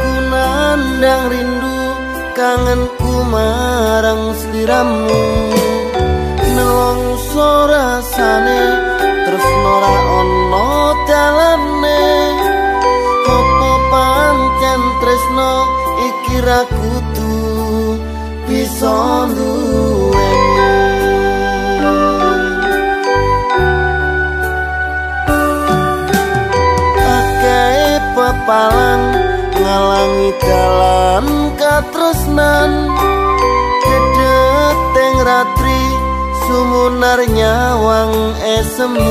kangenku marang sliramu. rasa rasane tresno ra ono dalane opo pancen tresno iki ra kudu bisa duweni akeh pepalang ngalangi dalan katresnan kedeteng ratri sumunar nyawang esemu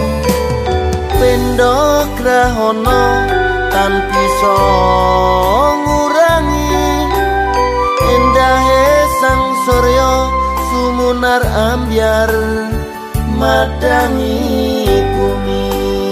pendo grahono tan bisa ngurangi endahe sang surya sumunar ambyar madangi bumi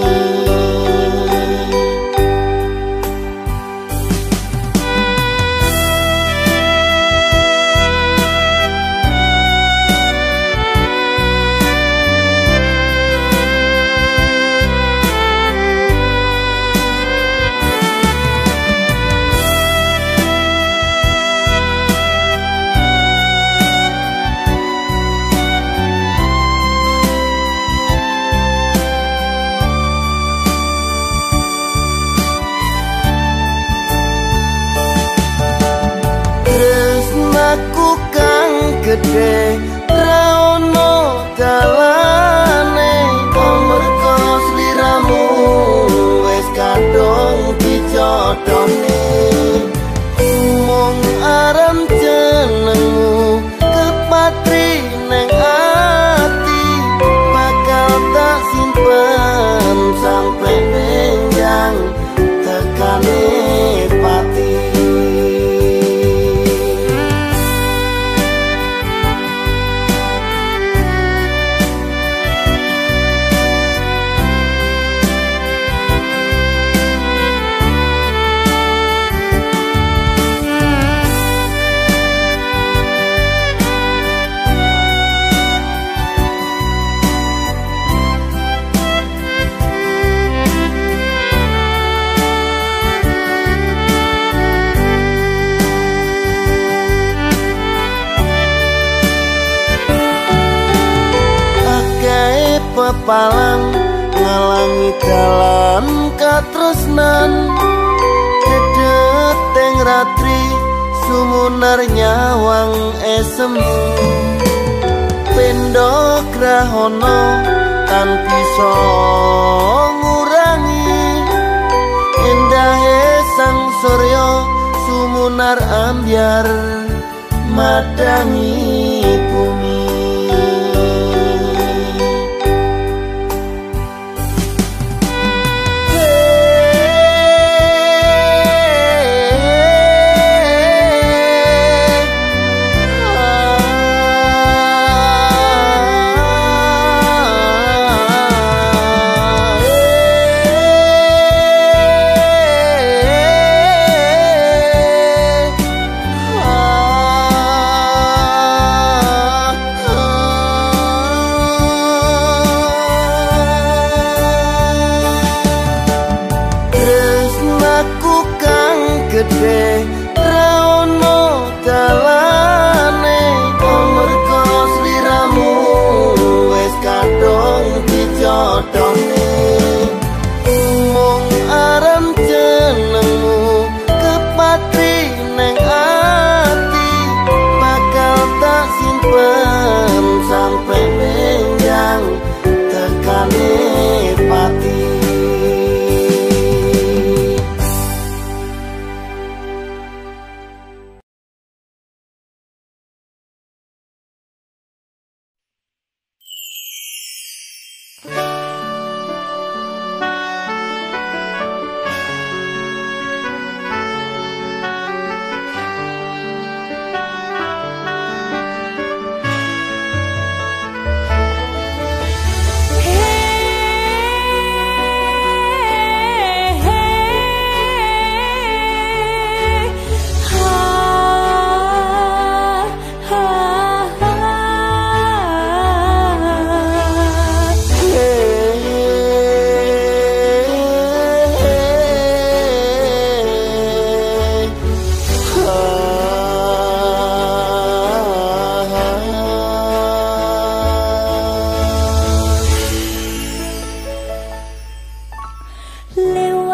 gede ra ono dalane amarga sliramu wis kadung dicodone mung aran jenengmu kepatri neng ati bakal tak simpen sampai benjang tekane pati palang ngalangi dalan katresnan kedeteng ratri sumunar nyawang esemu pendo grahono tan bisa ngurangi endahe sang surya sumunar ambyar madangi bumi gede ra ono dalane amarga sliramu wis kadung dicodone mung aran jenengmu kepatri neng ati bakal tak simpen sampai benjang tekane pati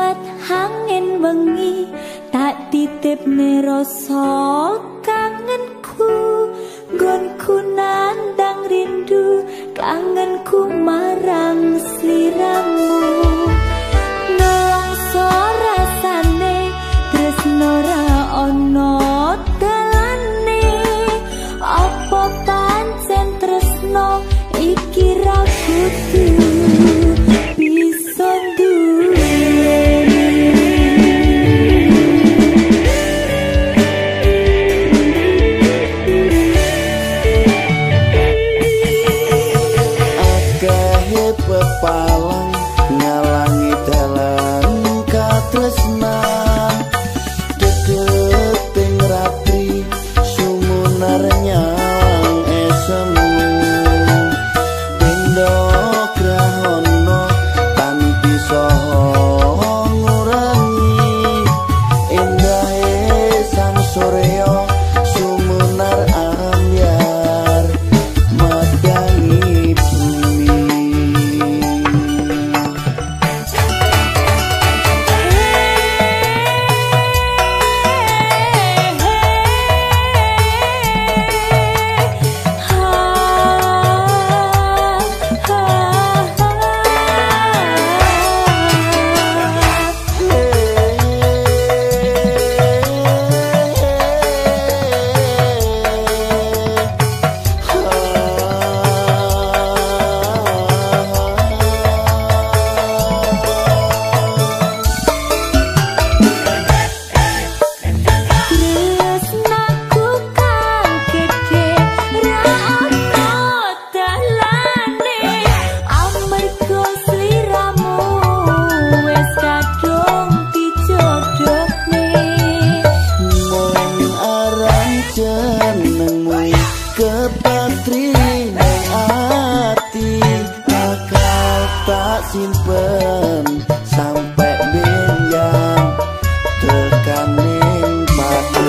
liwat angin wengi tak titipne rasa kangenku nggonku nandang rindu kangenku marang sliramu nelongso rasane tresno ra ono dalane apa pancen tresno iki ra kudu bisa pepalang ngalangi dalan katresnan deket ping ratri sumunar nyawang esemu pindho grahono tan bisa ngurangi indahe sang surya sumunar ambyar madangi kepatri nang ati bakal tak simpen sampai benjang tekan ning pati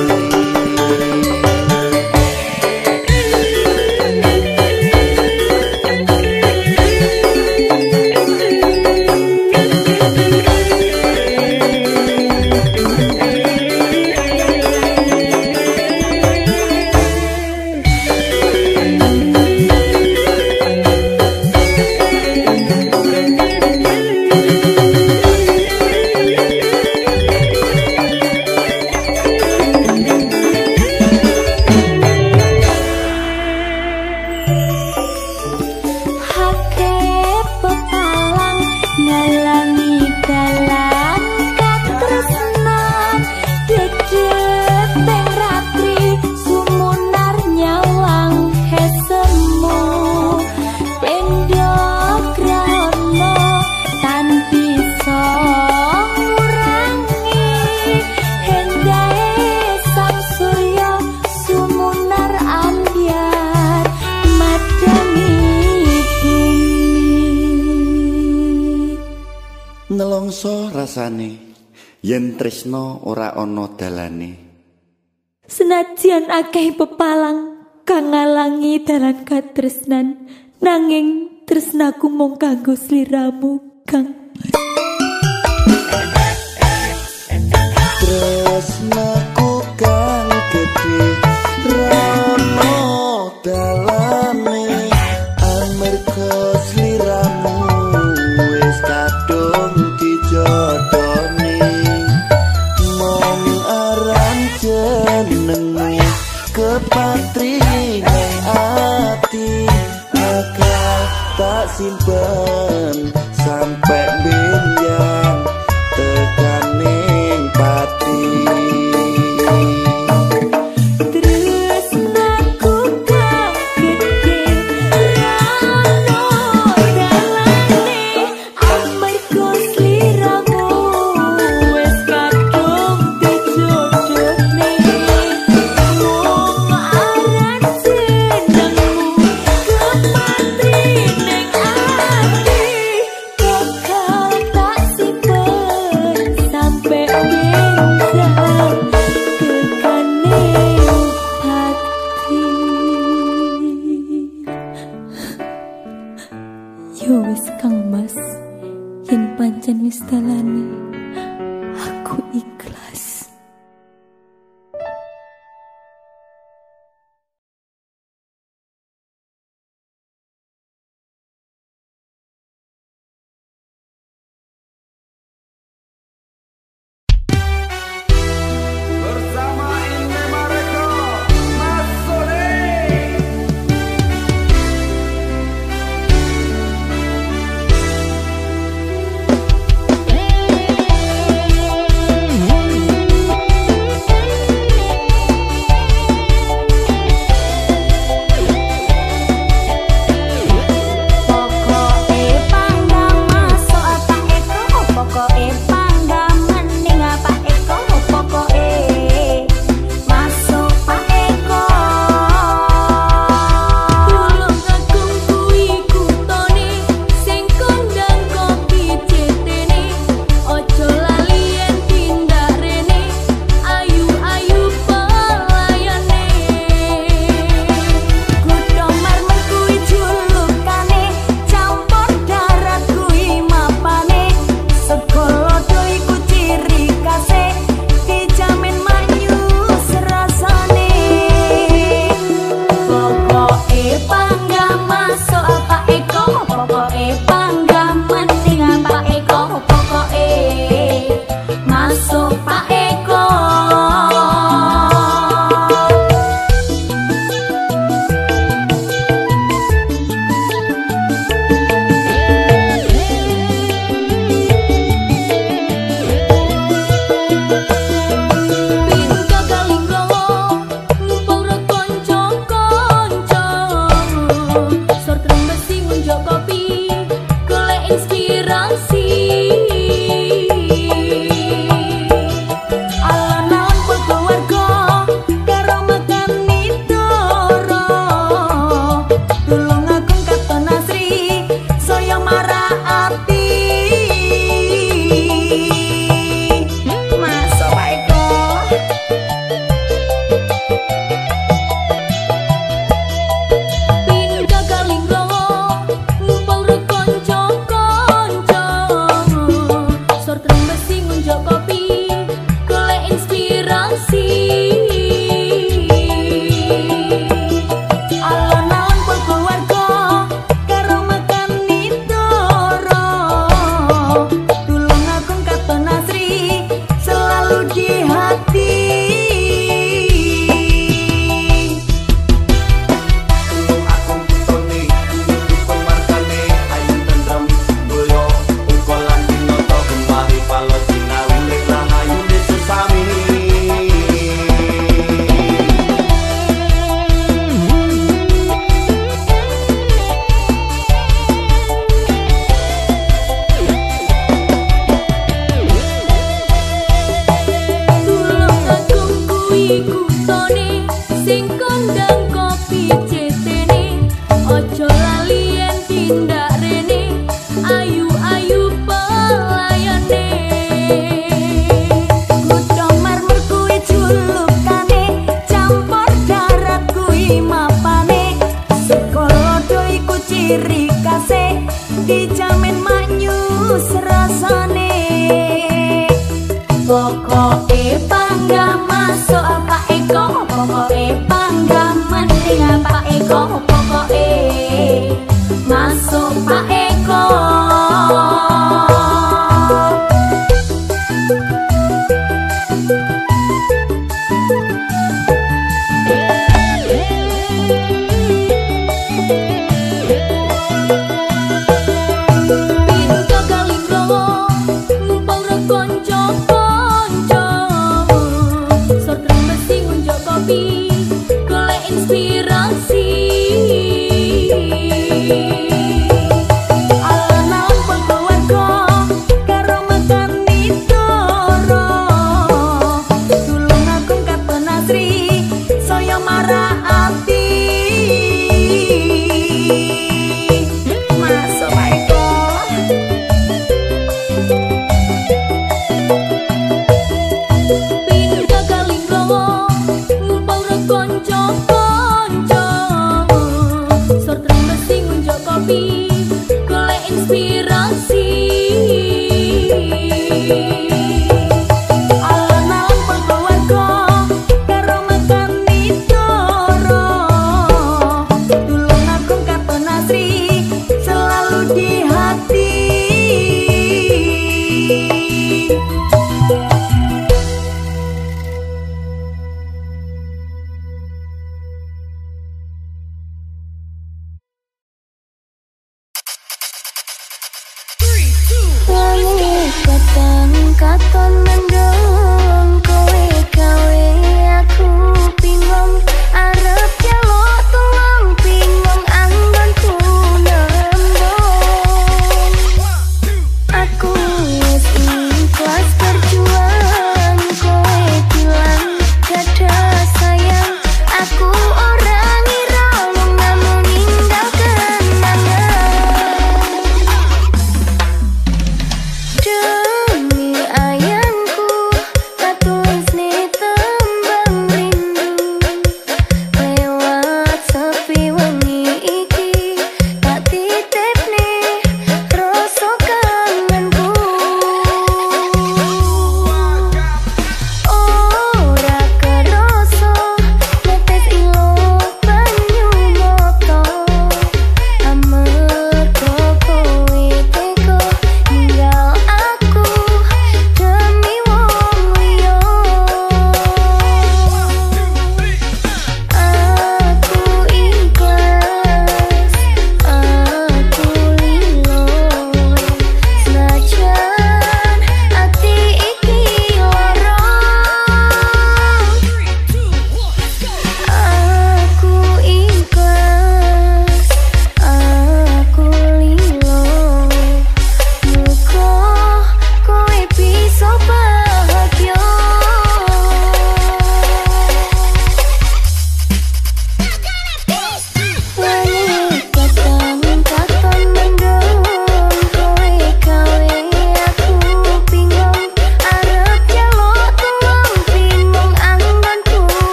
nelongso rasane yen tresno ora ana dalane senajan akeh pepalang kang ngalangi dalan katresnan nanging tresnaku mung kanggo sliramu kang tresnaku kang gedhe rano dalane amarga sliramu wis kadung dijodoni mong aran jenengmu kepatri nang ati bakal tak simpen sampai benjang tekan ning pati Yo wis Kang Mas yen pancen wis dalane aku ikhlas.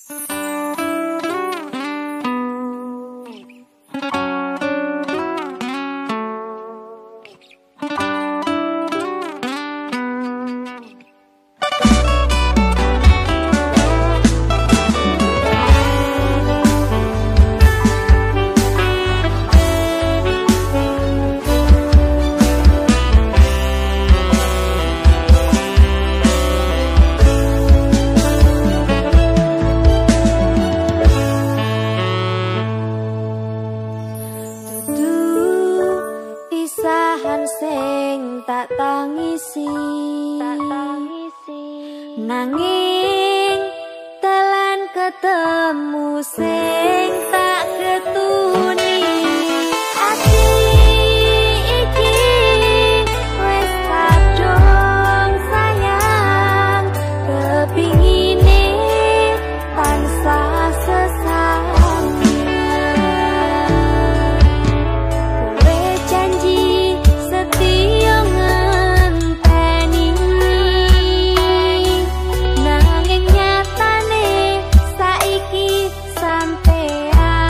Nanging telan ketemu sing tak ketuni ati iki wis kadung sayang kepingine tansah sesambungan kowe janji setia ngenteni nanging nyatane saiki sampean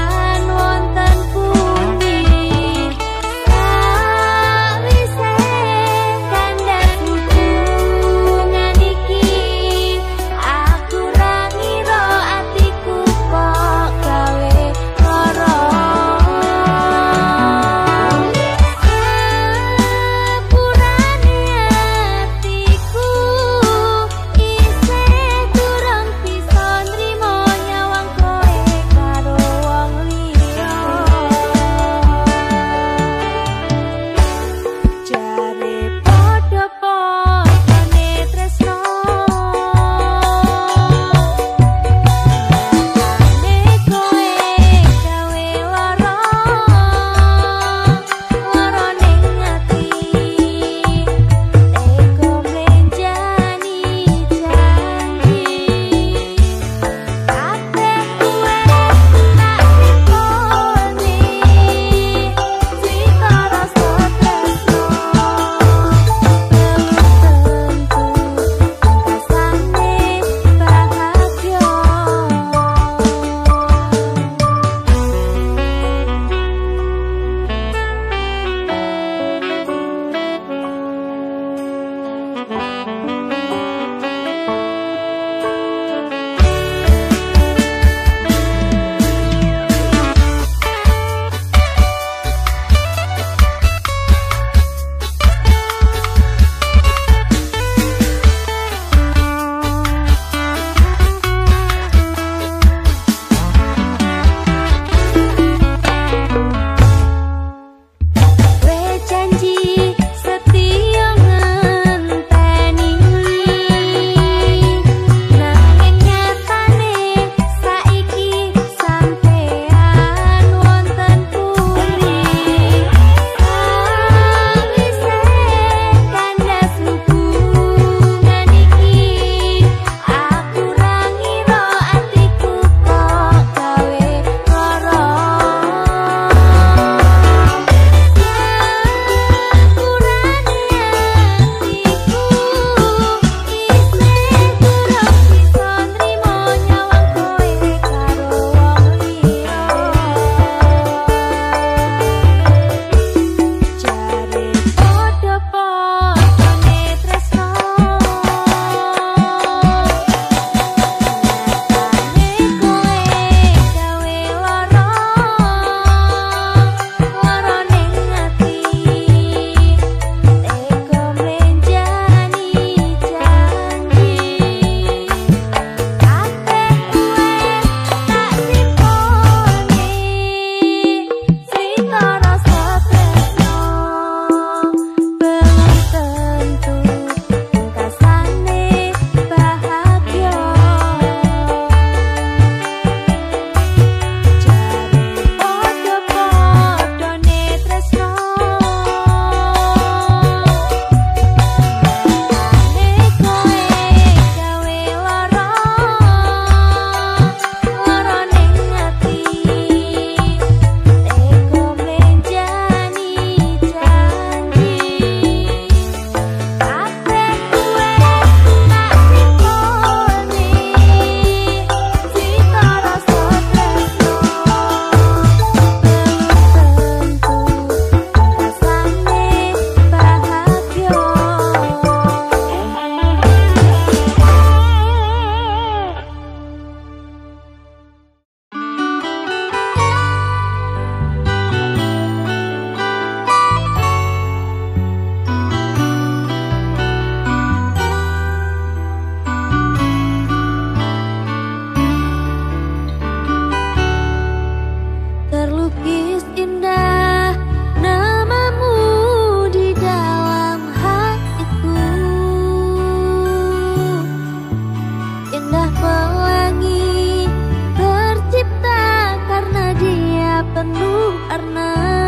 karena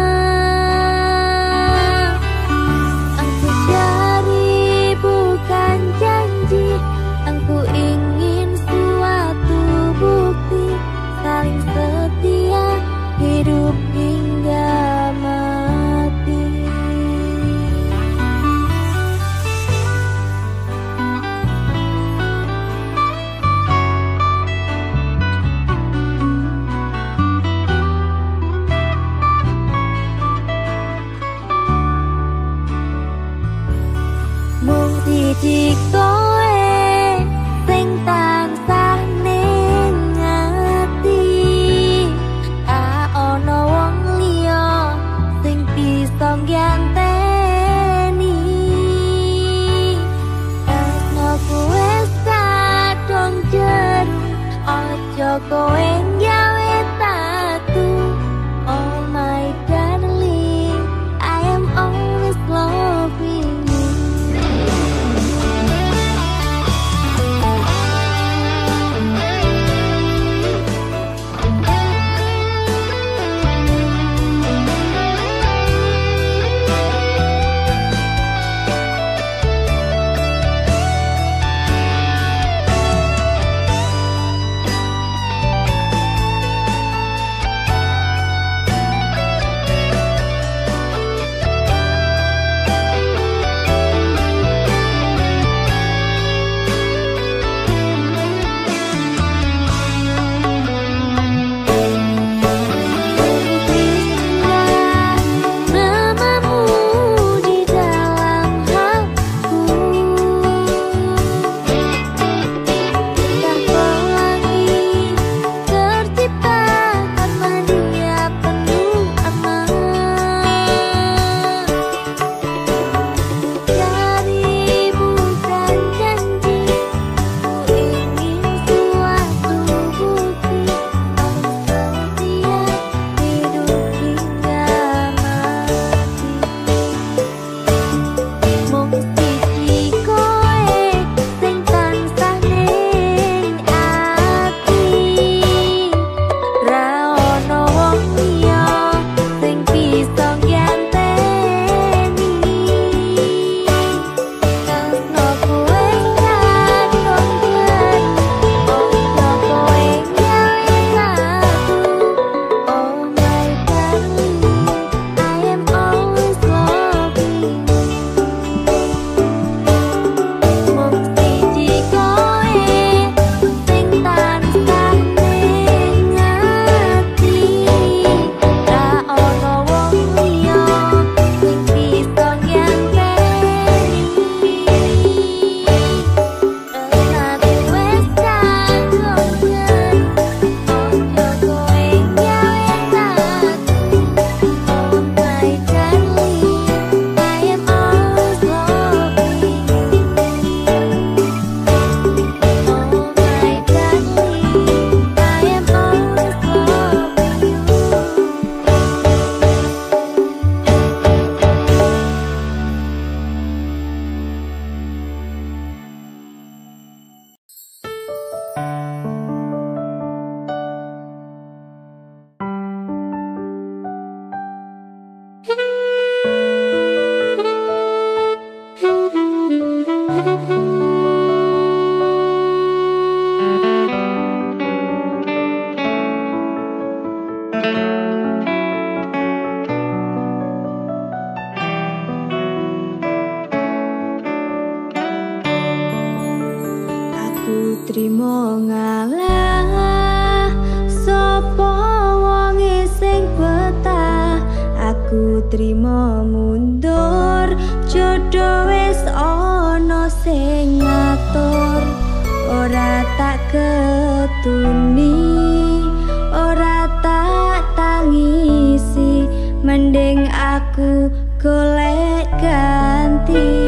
aku cari bukan janji, aku ingin suatu bukti saling setia hidup hingga mati. Mung siji kowe sing tansah ning ati, tak ana wong liya sing bisa ngganteni. Tresnoku wis kadung jeru, aja kowe gawe tatu. Oh my darling, I am always loving you. trimo ngalah sapa wonge sing betah, aku trimo mundur jodoh wis ana sing ngatur. Ora tak ketuni, ora tak tangisi, mending aku golek ganti.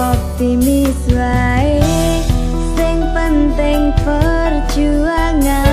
Optimis wae, sing penting perjuangan.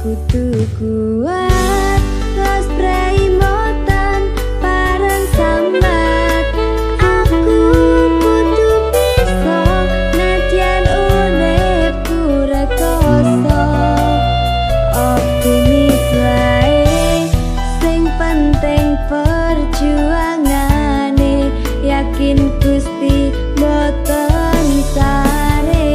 kudu kuat los preimotan bareng sambat aku kudu bisa nadyan uripku rekoso optimis wae sing penting perjuangane yakin Gusti boten sare.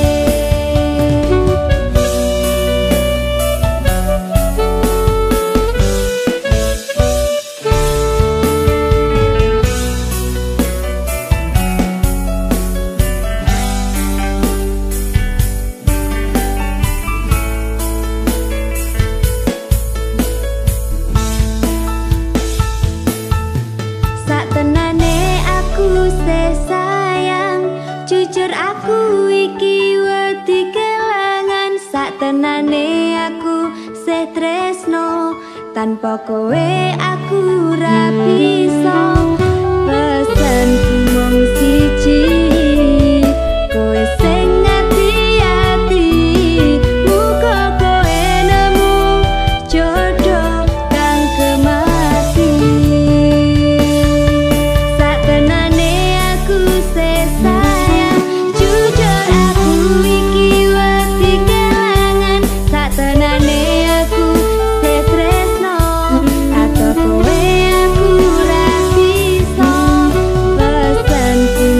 Saktenane aku se sayang, jujur aku iki wedi kelangan. Saktenane aku se tresno, tanpa kowe aku ra bisa. Pesanku mung siji, kowe sing ati-ati, muga kowe nemu jodoh kang kemati. Saktenane aku se sayang, jujur aku iki wedi kelangan. Saktenane aku se tresno, atau kowe aku ra bisa. Pesanku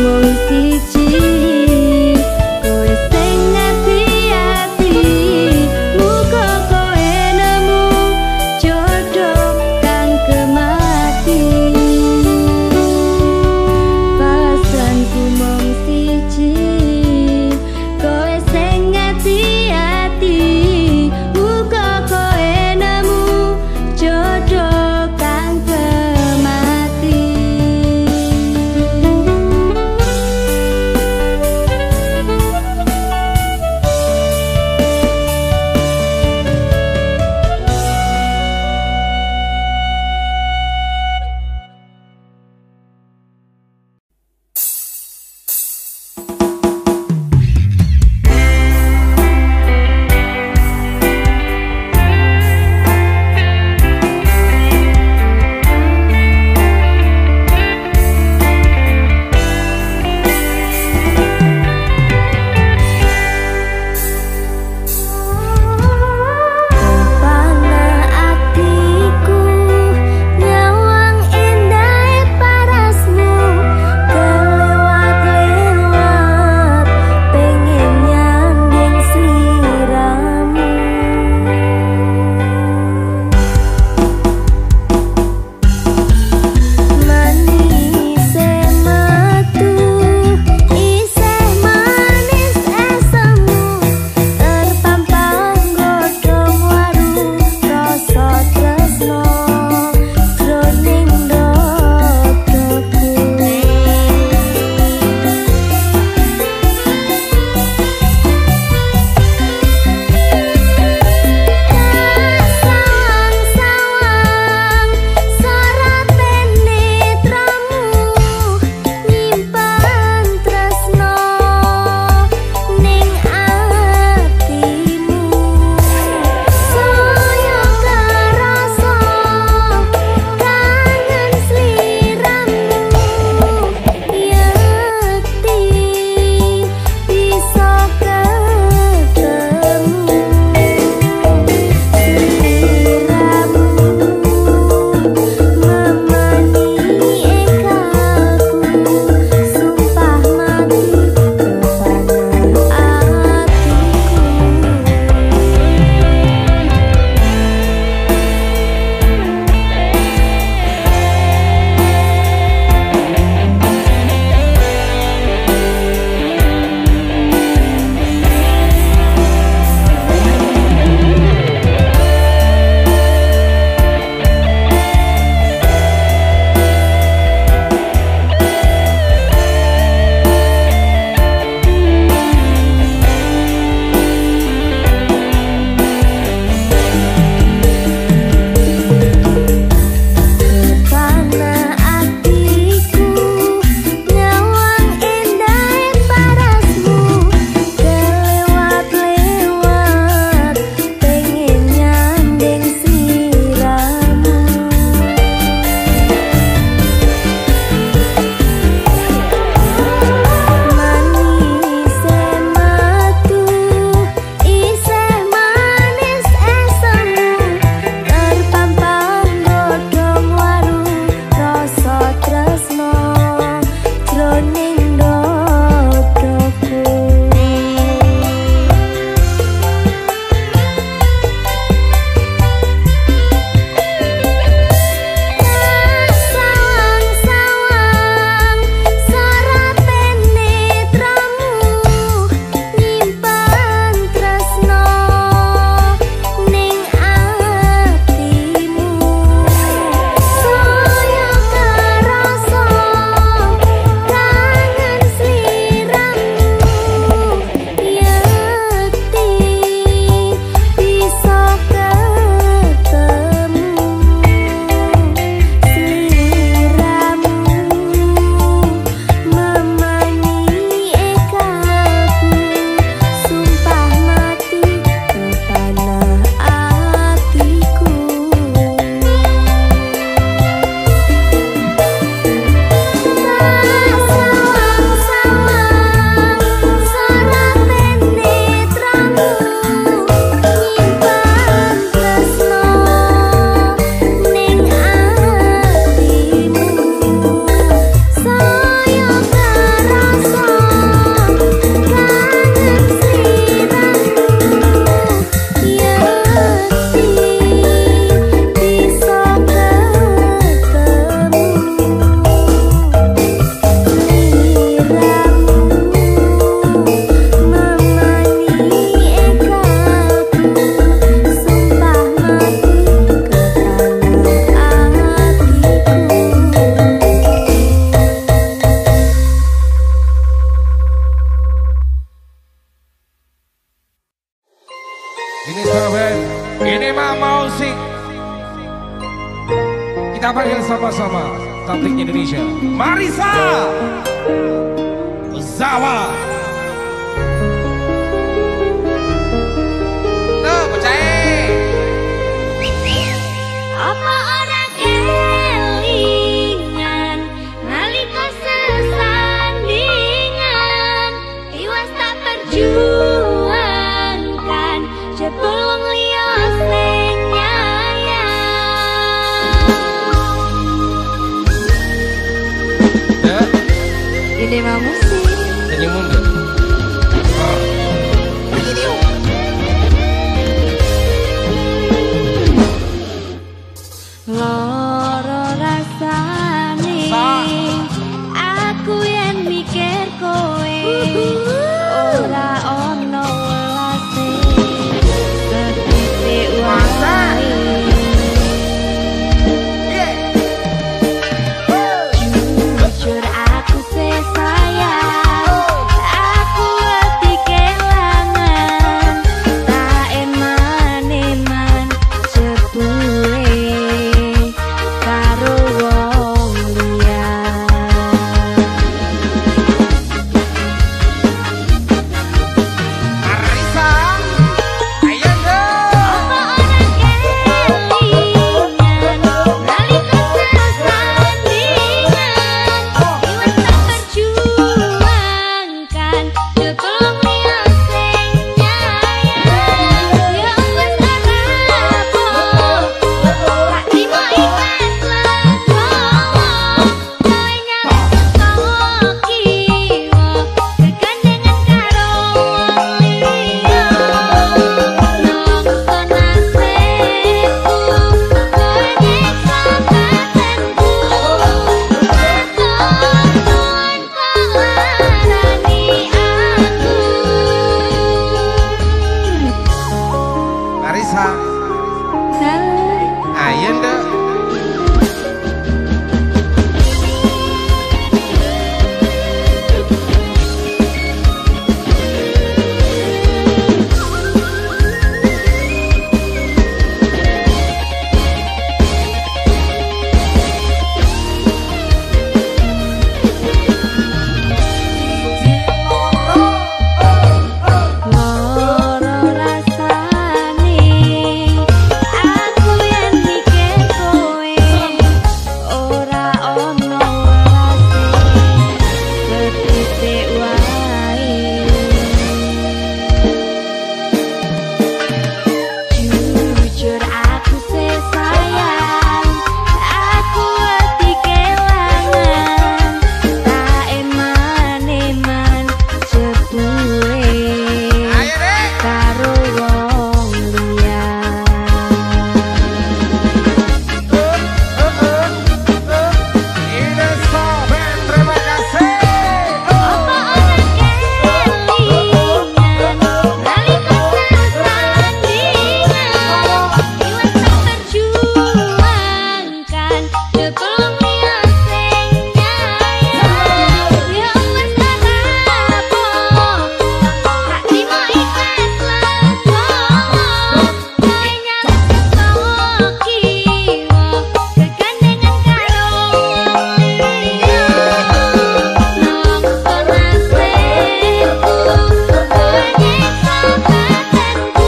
musik. Kita panggil sama-sama Tablik Indonesia, Marisa Zawa. Tuh, percaya. Apa orang kelingan nalika sesandingan iwas tak perjuangkan jebul wong liya sing nyayang. Ini mah musik. Nyanyi mundur. Loro rasane aku yen mikir kowe ora ono welase setitik wae jujur aku sesayang aku wedi kelangan tak eman-eman jebule karo wong liya. Marisa, ayo dong. Apa orang kelingan nalika sesandingan iwas tak perjuangkan jebul wong liya sing nyayang. Ya wis arapo tak trimo ikhlas legowo kowe nyalek saka kiwa kegandengan karo wong liya nongso nasibku kowe nyiksa badanku matur nuwun kelarani aku. Marisa, ayo dong. Loro rasane aku yen mikir kowe ora ono welase setitik wae jujur aku sesayang aku wedi kelangan tak eman-eman jebule Ayo deh. karo wong liya. Ini Soben, terima kasih. Apa orang kelingan nalika sesandingan iwas tak perjuangkan jebul wong liya sing nyayang. Ya wis arapo tak trimo ikhlas legowo kowe nyalek saka kiwa kegandengan karo wong liya nongso nasibku kowe nyiksa badanku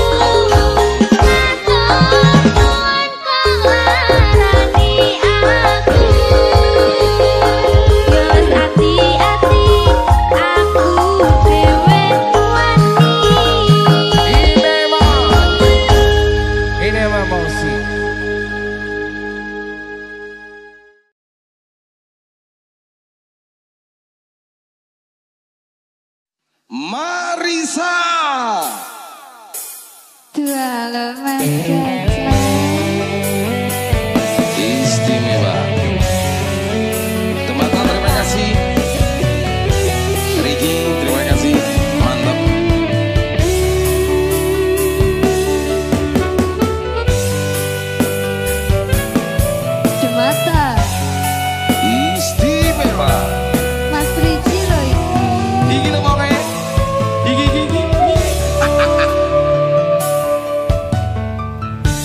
matur nuwun kelarani aku. Ya wis ati-ati aku dhewe wani. Ini mah, ini mah musik. Marisa. Dua lemah Istimewa. Teman-teman terima kasih. Riki terima kasih. Mantap. Demata Istimewa. Mas Riji loh iki. Gigi lo mau kayak gigi gigi.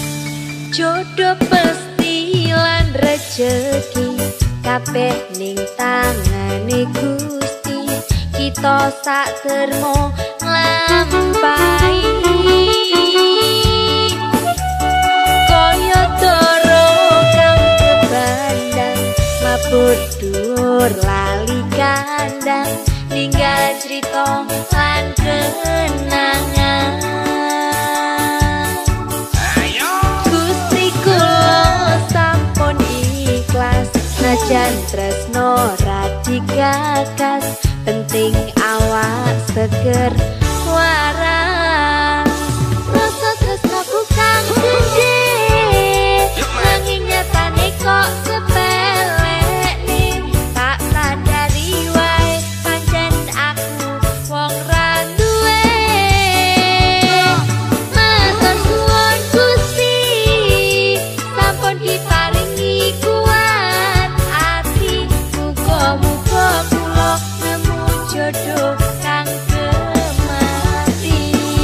kita sak dermo nglampahi kaya doro kang kebandang mabur dhuwur lali kandang tinggal cerita lan kenangan Gusti kula sampun ikhlas najan tresno ra digagas penting awak seger waras rasa tresnaku kang gedhe nanging nyatane kok sepele nih tak sadari wae pancen aku wong ra duwe matur suwun Gusti sampun diparingi kuat ati muga-muga kula nemu jodoh kang kemati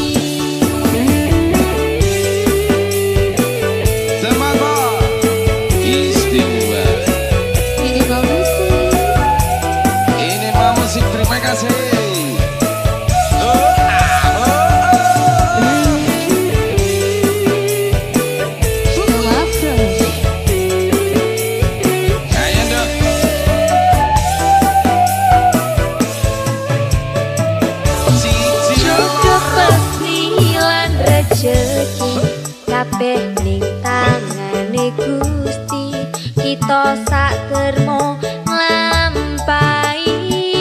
Semangat istimewa. ini mau musik Ini Pak Musik, terima kasih. Ayo dong. Cukup pesilan rejeki kabeh ning tangane Gusti kita sak dermo nglampahi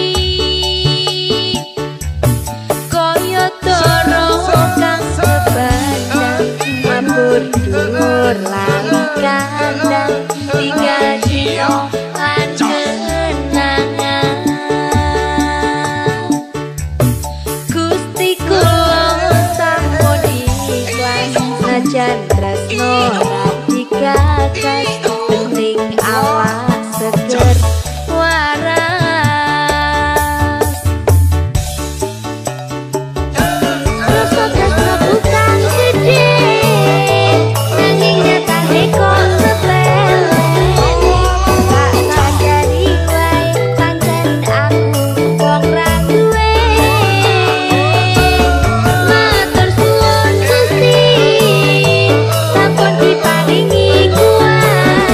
kaya doro kang kebandang mabur dhuwur lali kandang tinggal dino lan kenangan Gusti kula sampun ikhlas najan tresno ra digagas penting awak seger waras rasa tresno bukan gede nanging nyatane kok sepele tak sadari wae pancen aku wong ra duwe matur suwun Gusti sampun diparingi kuat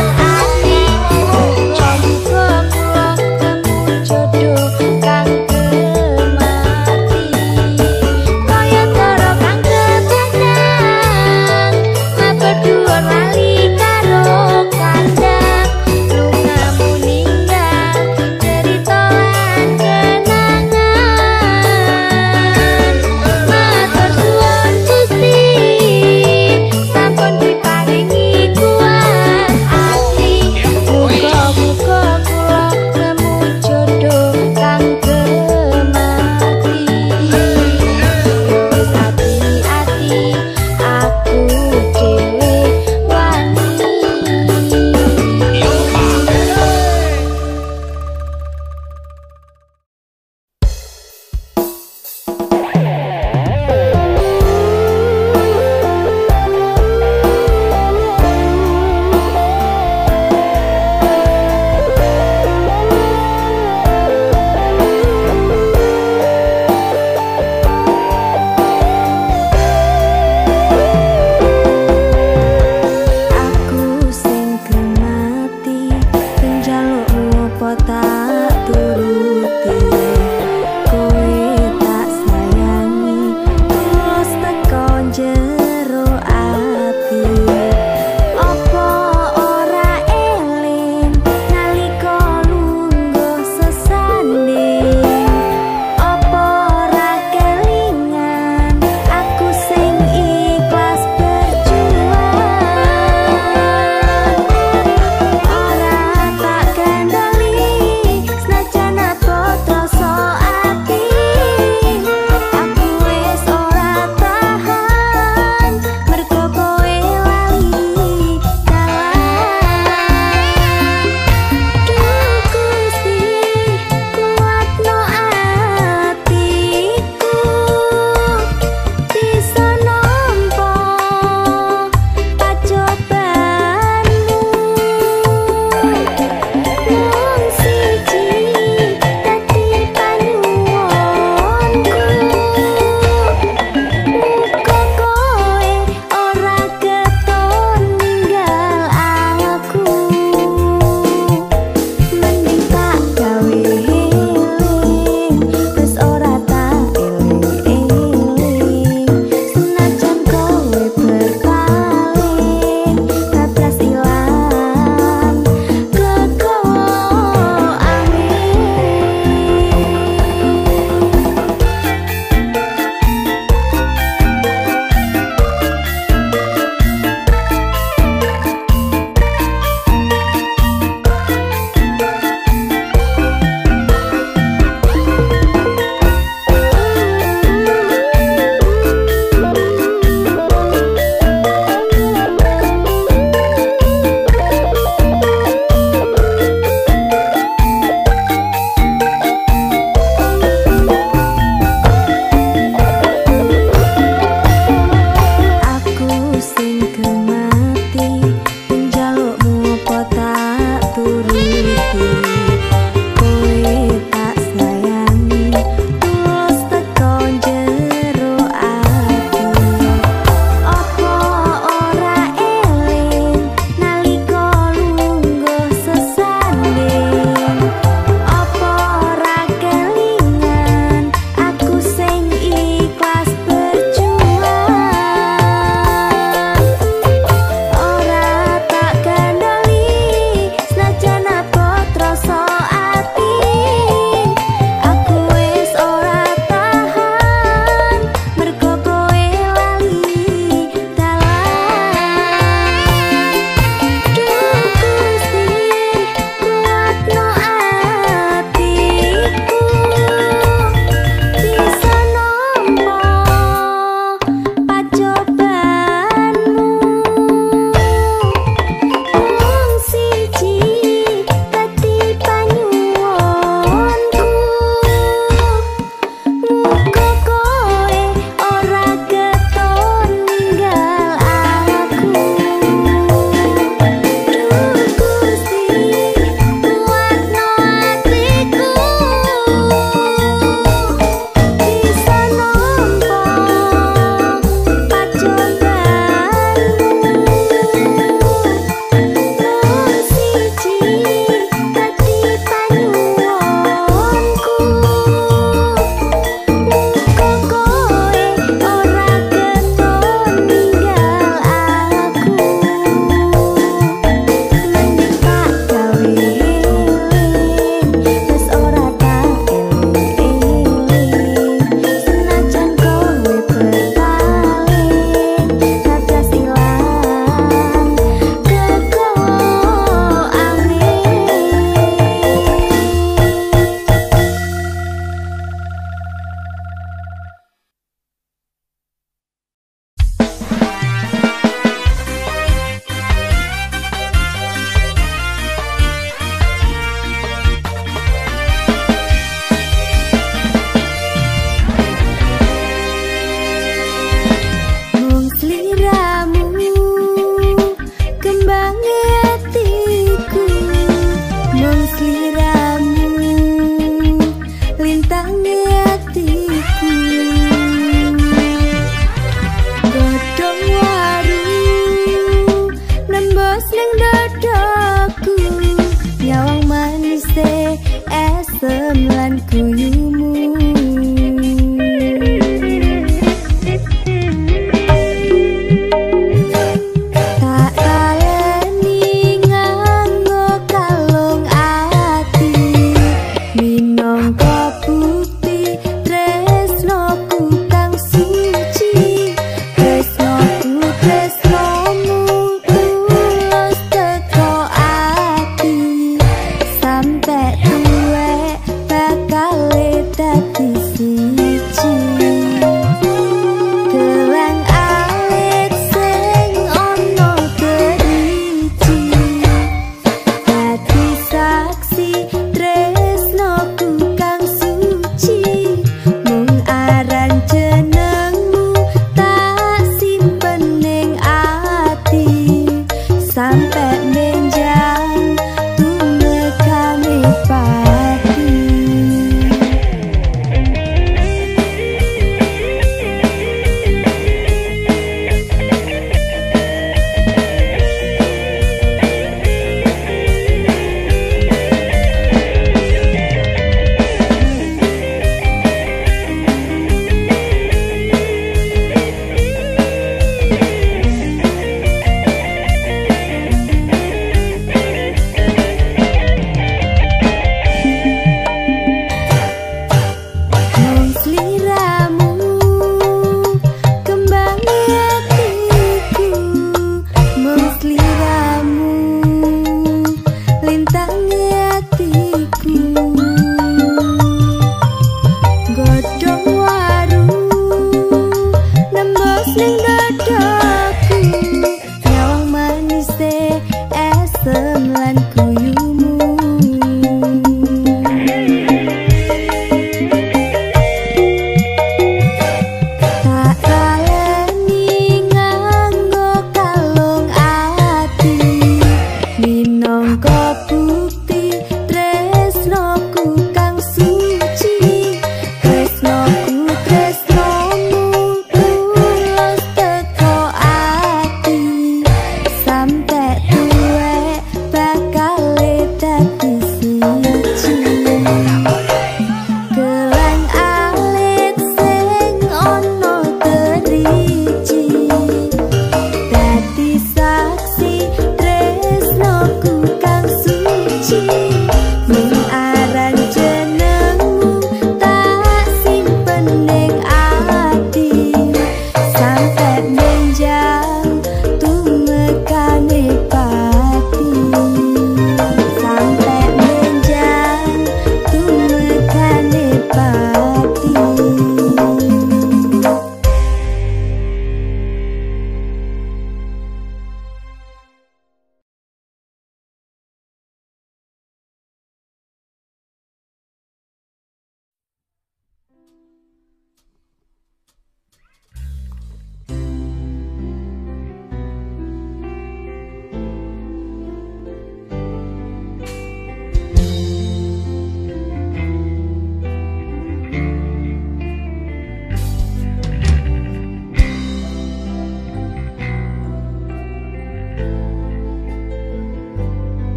Bukti tresnoku kang suci, tresno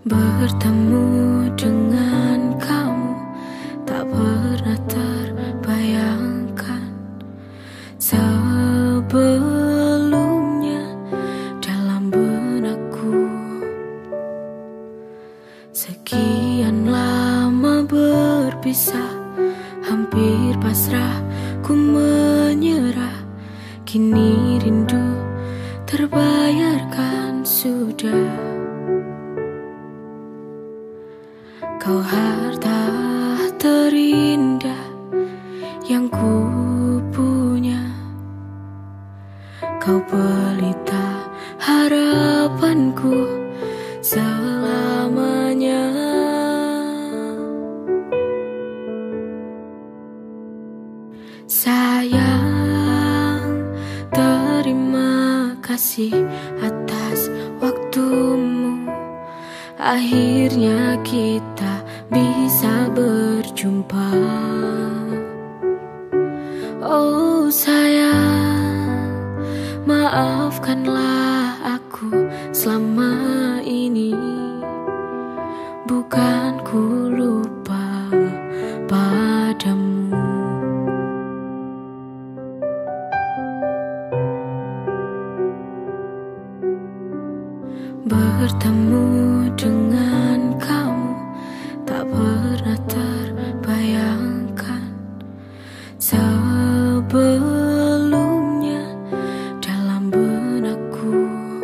Bertemu dengan kamu tak pernah terbayangkan sebelumnya dalam benakku. Sekian lama berpisah, hampir pasrah ku menyerah. Kini rindu terbayarkan sudah. Kau harta terindah yang ku punya, kau pelita harapanku selamanya. Sayang, terima kasih atas waktumu. Akhirnya kita bisa berjumpa. Oh sayang, maafkanlah aku selama ini. Bukan ku lupa padamu. Bertemu dengan kamu tak pernah terbayangkan sebelumnya dalam benakku.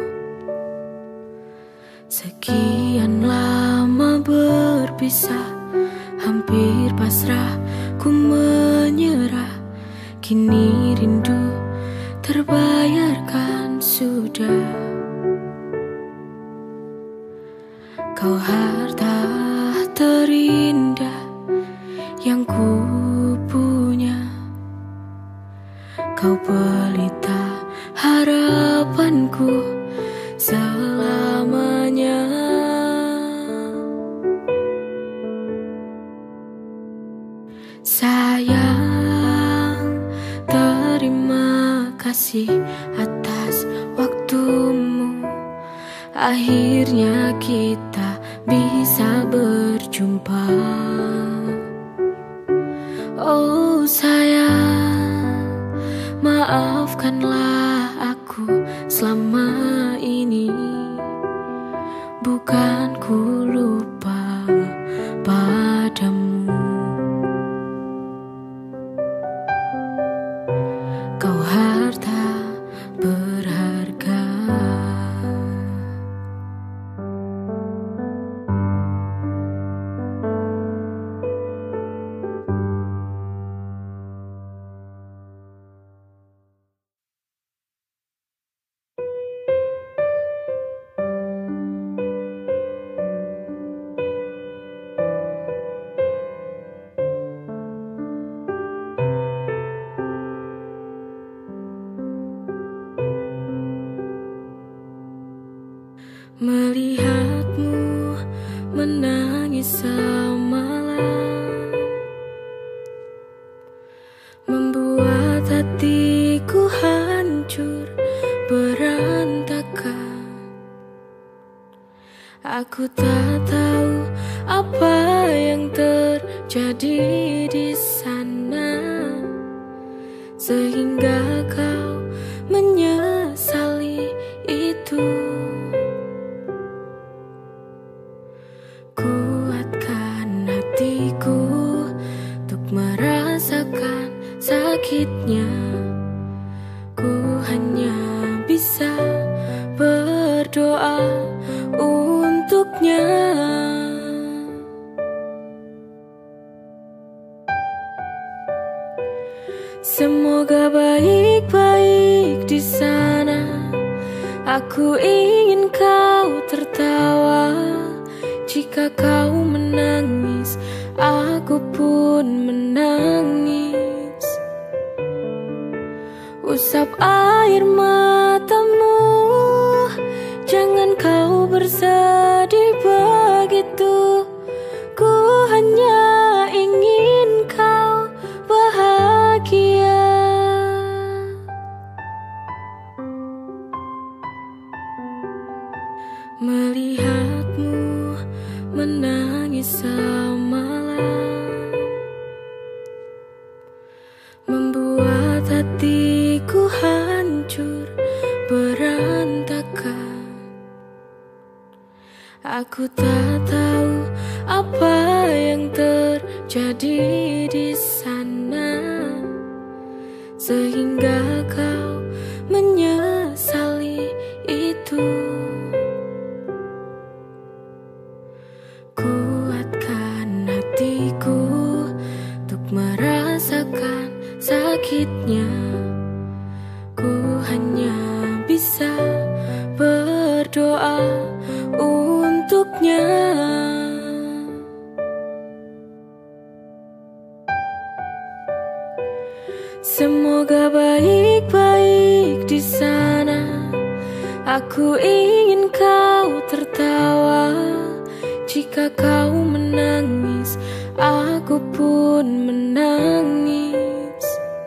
Sekian lama berpisah, hampir pasrah ku menyerah. Kini rindu terbayarkan sudah. Kau harta terindah yang ku punya, kau pelita harapanku selamanya. Sayang, terima kasih atas waktumu. Akhirnya kita bisa berjumpa. Oh sayang, maafkanlah aku selama ini. Bukan ku lupa padamu. Kau harta berharga. Melihatmu menangis semalam membuat hatiku hancur berantakan. Aku tak tahu apa yang terjadi di sana sehingga kau menyesali itu. Kuatkan hatiku untuk merasakan sakitnya. Ku hanya bisa berdoa untuknya. Semoga baik-baik di sana. Aku ingin kau tertawa. Jika kau menangis, aku pun menangis. Usap air matamu, jangan kau bersedih begitu. Ku hanya ingin kau bahagia. Melihatmu menangis semalam, membuat hatiku hancur berantakan. Aku tak tahu apa yang terjadi di sana, sehingga kau menyesali itu. Kuatkan hatiku untuk merasakan sakitnya. Ku hanya bisa berdoa untuknya. Semoga baik-baik di sana. Aku ingin kau tertawa. Jika kau menangis, aku pun menangis.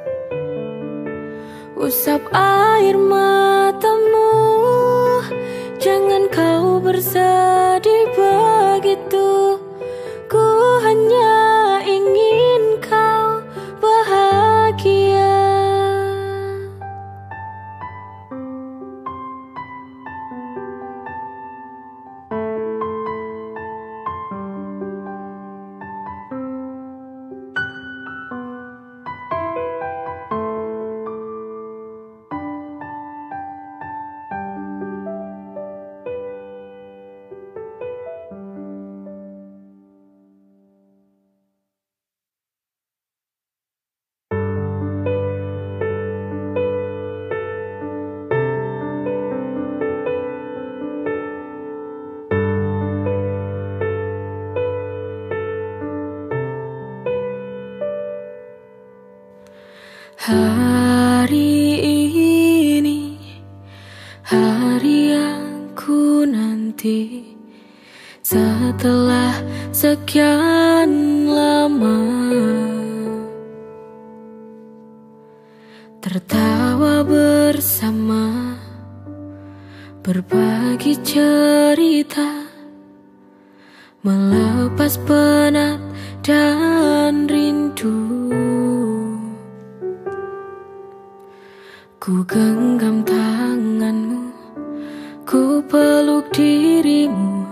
Usap air matamu, jangan kau bersedih begitu. Ku hanya ingin kau bahagia. Hari ini, hari yang ku nanti, setelah sekian lama. Tertawa bersama, berbagi cerita, melepas penat dan rindu. Ku genggam tanganmu, ku peluk dirimu.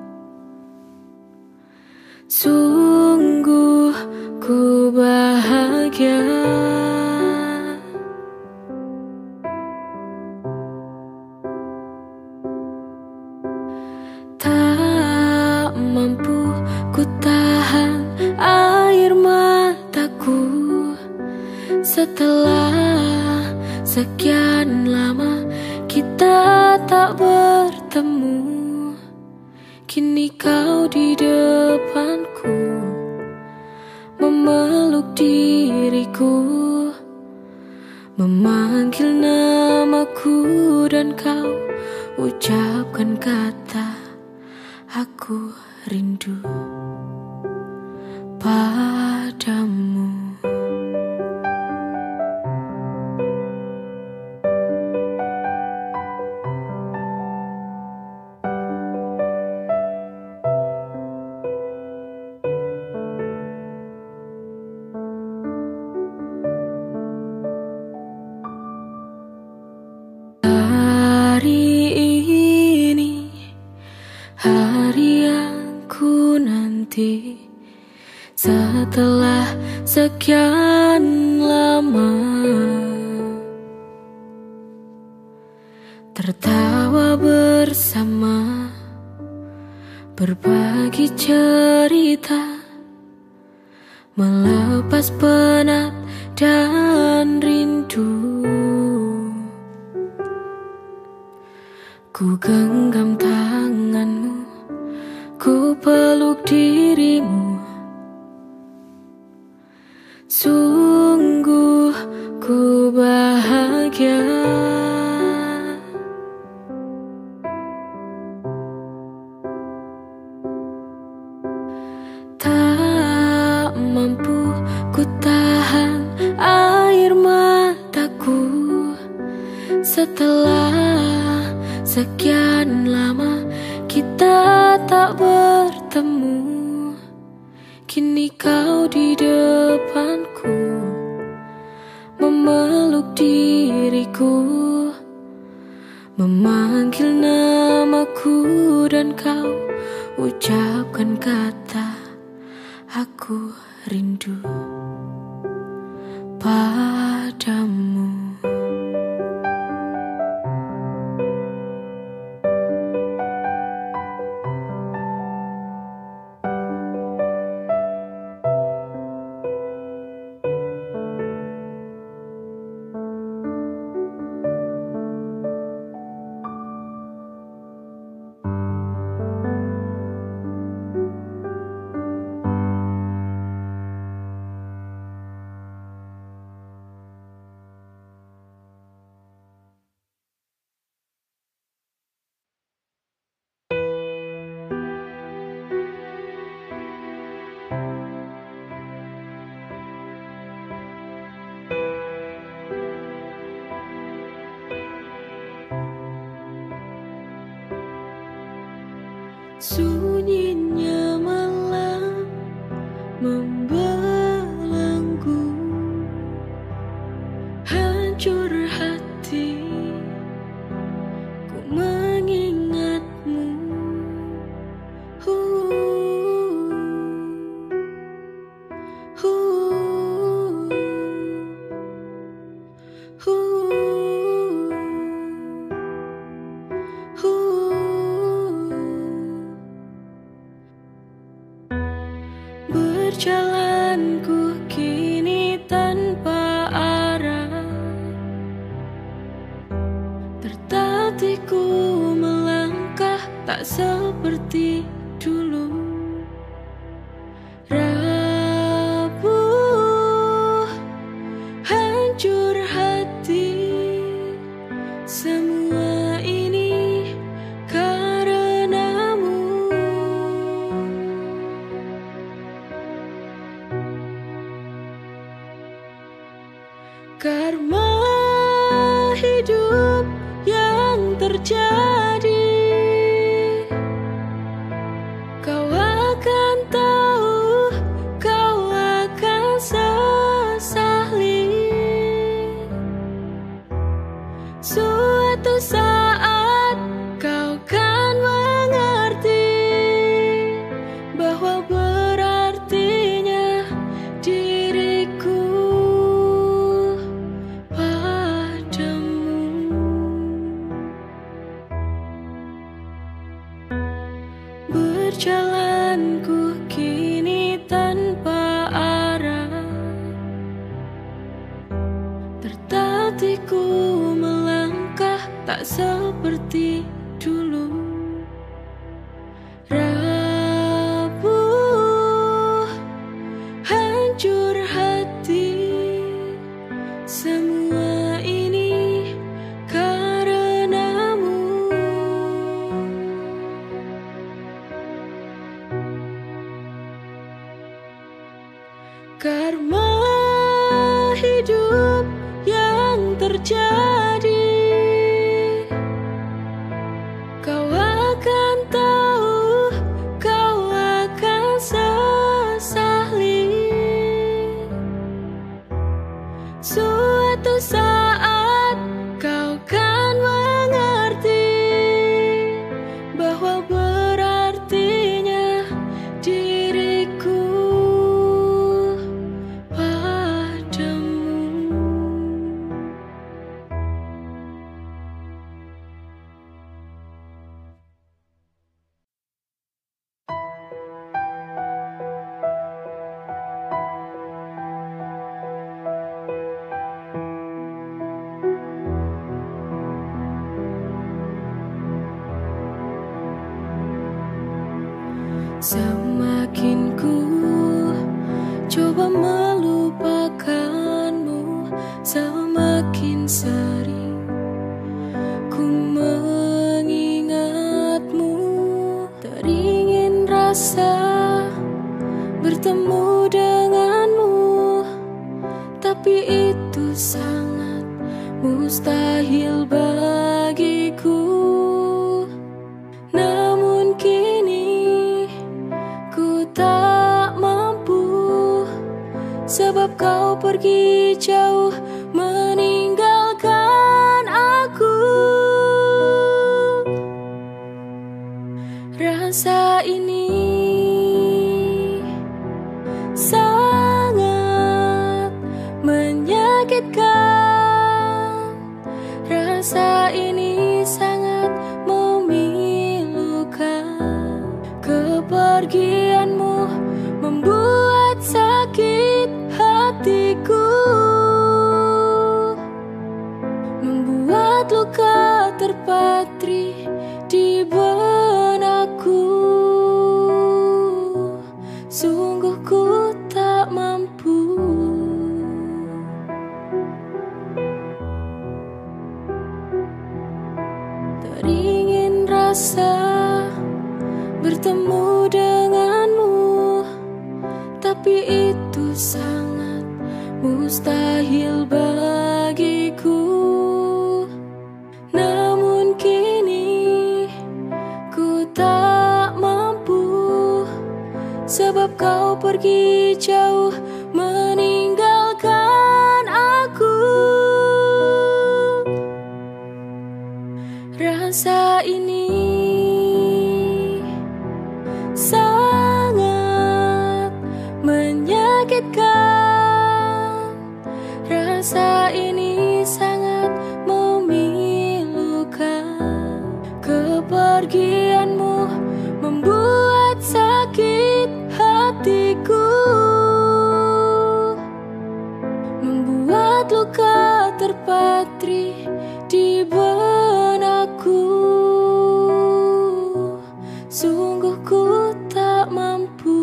Sungguh ku bahagia. Tak mampu ku tahan air mataku setelah sekian lama kita tak bertemu. Kini kau di depanku, memeluk diriku, memanggil namaku, dan kau ucapkan kata aku rindu padamu. Setelah sekian lama, tertawa bersama, berbagi cerita, melepas penat dan rindu. Ku genggam tanganmu, ku peluk dirimu. Sungguh ku bahagia. Tak mampu ku tahan air mataku setelah sekian lama kita tak bertemu. Kini kau di depanku, memeluk diriku, memanggil namaku, dan kau ucapkan kata aku rindu padamu. Sunyinya malam membelenggu, hancur hati ku mengingatmu. Hu, hu, hu, hu. Berjalanku kini tanpa arah, tertatiku melangkah tak seperti dulu. Rapuh, hancur hati, semua ini karenamu. Karma hidup yang terjadi, kau akan tahu, kau akan sesali. Suatu saat kau kan mengerti bahwa berartinya diriku Berjalanku kini tanpa arah, tertatiku melangkah tak seperti dulu. Rapuh, hancur hati, semua ini karenamu. Karma hidup yang terjadi, kau akan tahu, kau akan sesali. Suatu saat kau kan mengerti bahwa berartinya diriku Semakin ku coba melupakanmu, semakin sering ku mengingatmu. Teringin rasa bertemu denganmu, tapi itu sangat mustahil bagiku. Namun kau pergi jauh meninggalkan aku. Rasa ini sangat menyakitkan. Rasa ini sangat memilukan. Kepergianmu membuat sakit hatiku, membuat luka terpatri di benakku. Sungguh ku tak mampu. Teringin rasa bertemu denganmu, tapi itu sangat mustahil bagiku. Namun kini ku tak mampu, sebab kau pergi jauh meninggalkan aku. Rasa ini sangat menyakitkan. Rasa ini sangat memilukan. Kepergianmu membuat sakit hatiku, membuat luka terpatri di benakku. Sungguh ku tak mampu.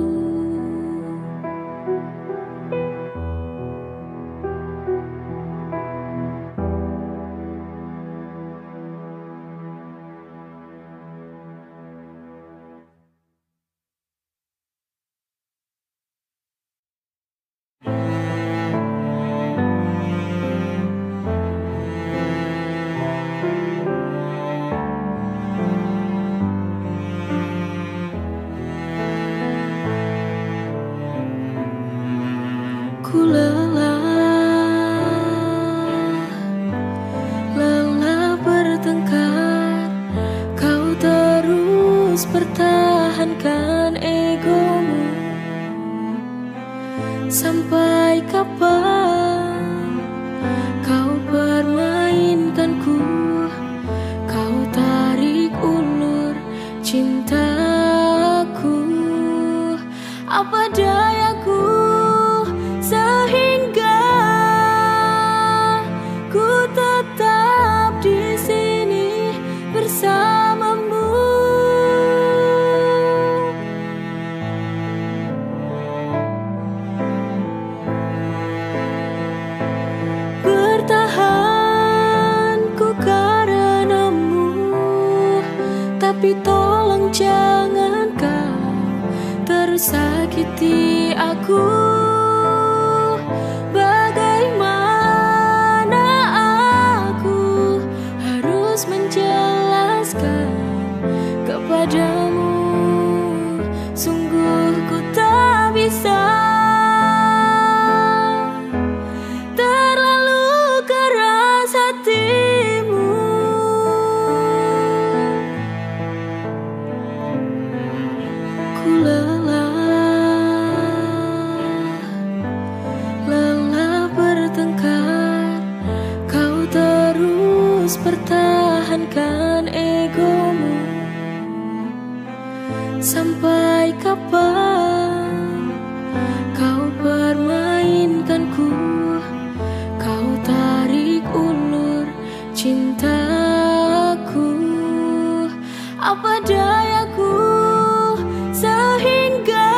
Ku lelah, lelah bertengkar. Kau terus pertahankan egomu. Sampai kapan kau permainkanku? Kau tarik ulur cintaku. Apa dayaku sehingga ku tetap di sini bersamamu. Bertahan ku karenamu, tapi tolong jangan kau terus sakiti aku. Bagaimana aku harus menjelaskan kepadamu? Sungguh ku tak bisa. Terlalu keras hatimu. Ku lelah, lelah bertengkar. Kau terus pertahankan egomu. Sampai kapan kau permainkanku? Kau tarik ulur cintaku. Apa dayaku sehingga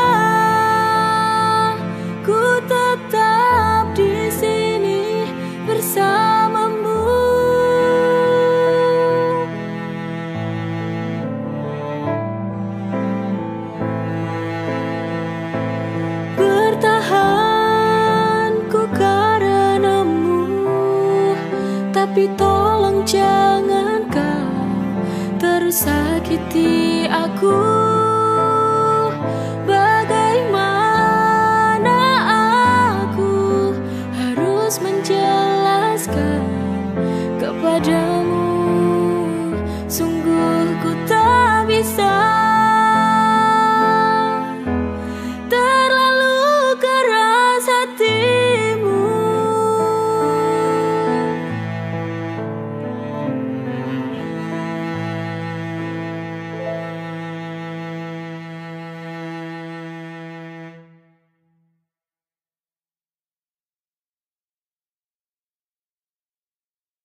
ku tetap di sini bersamamu. Bertahan ku karenamu, tapi tolong jangan kau terus sakiti aku. Bagaimana aku pada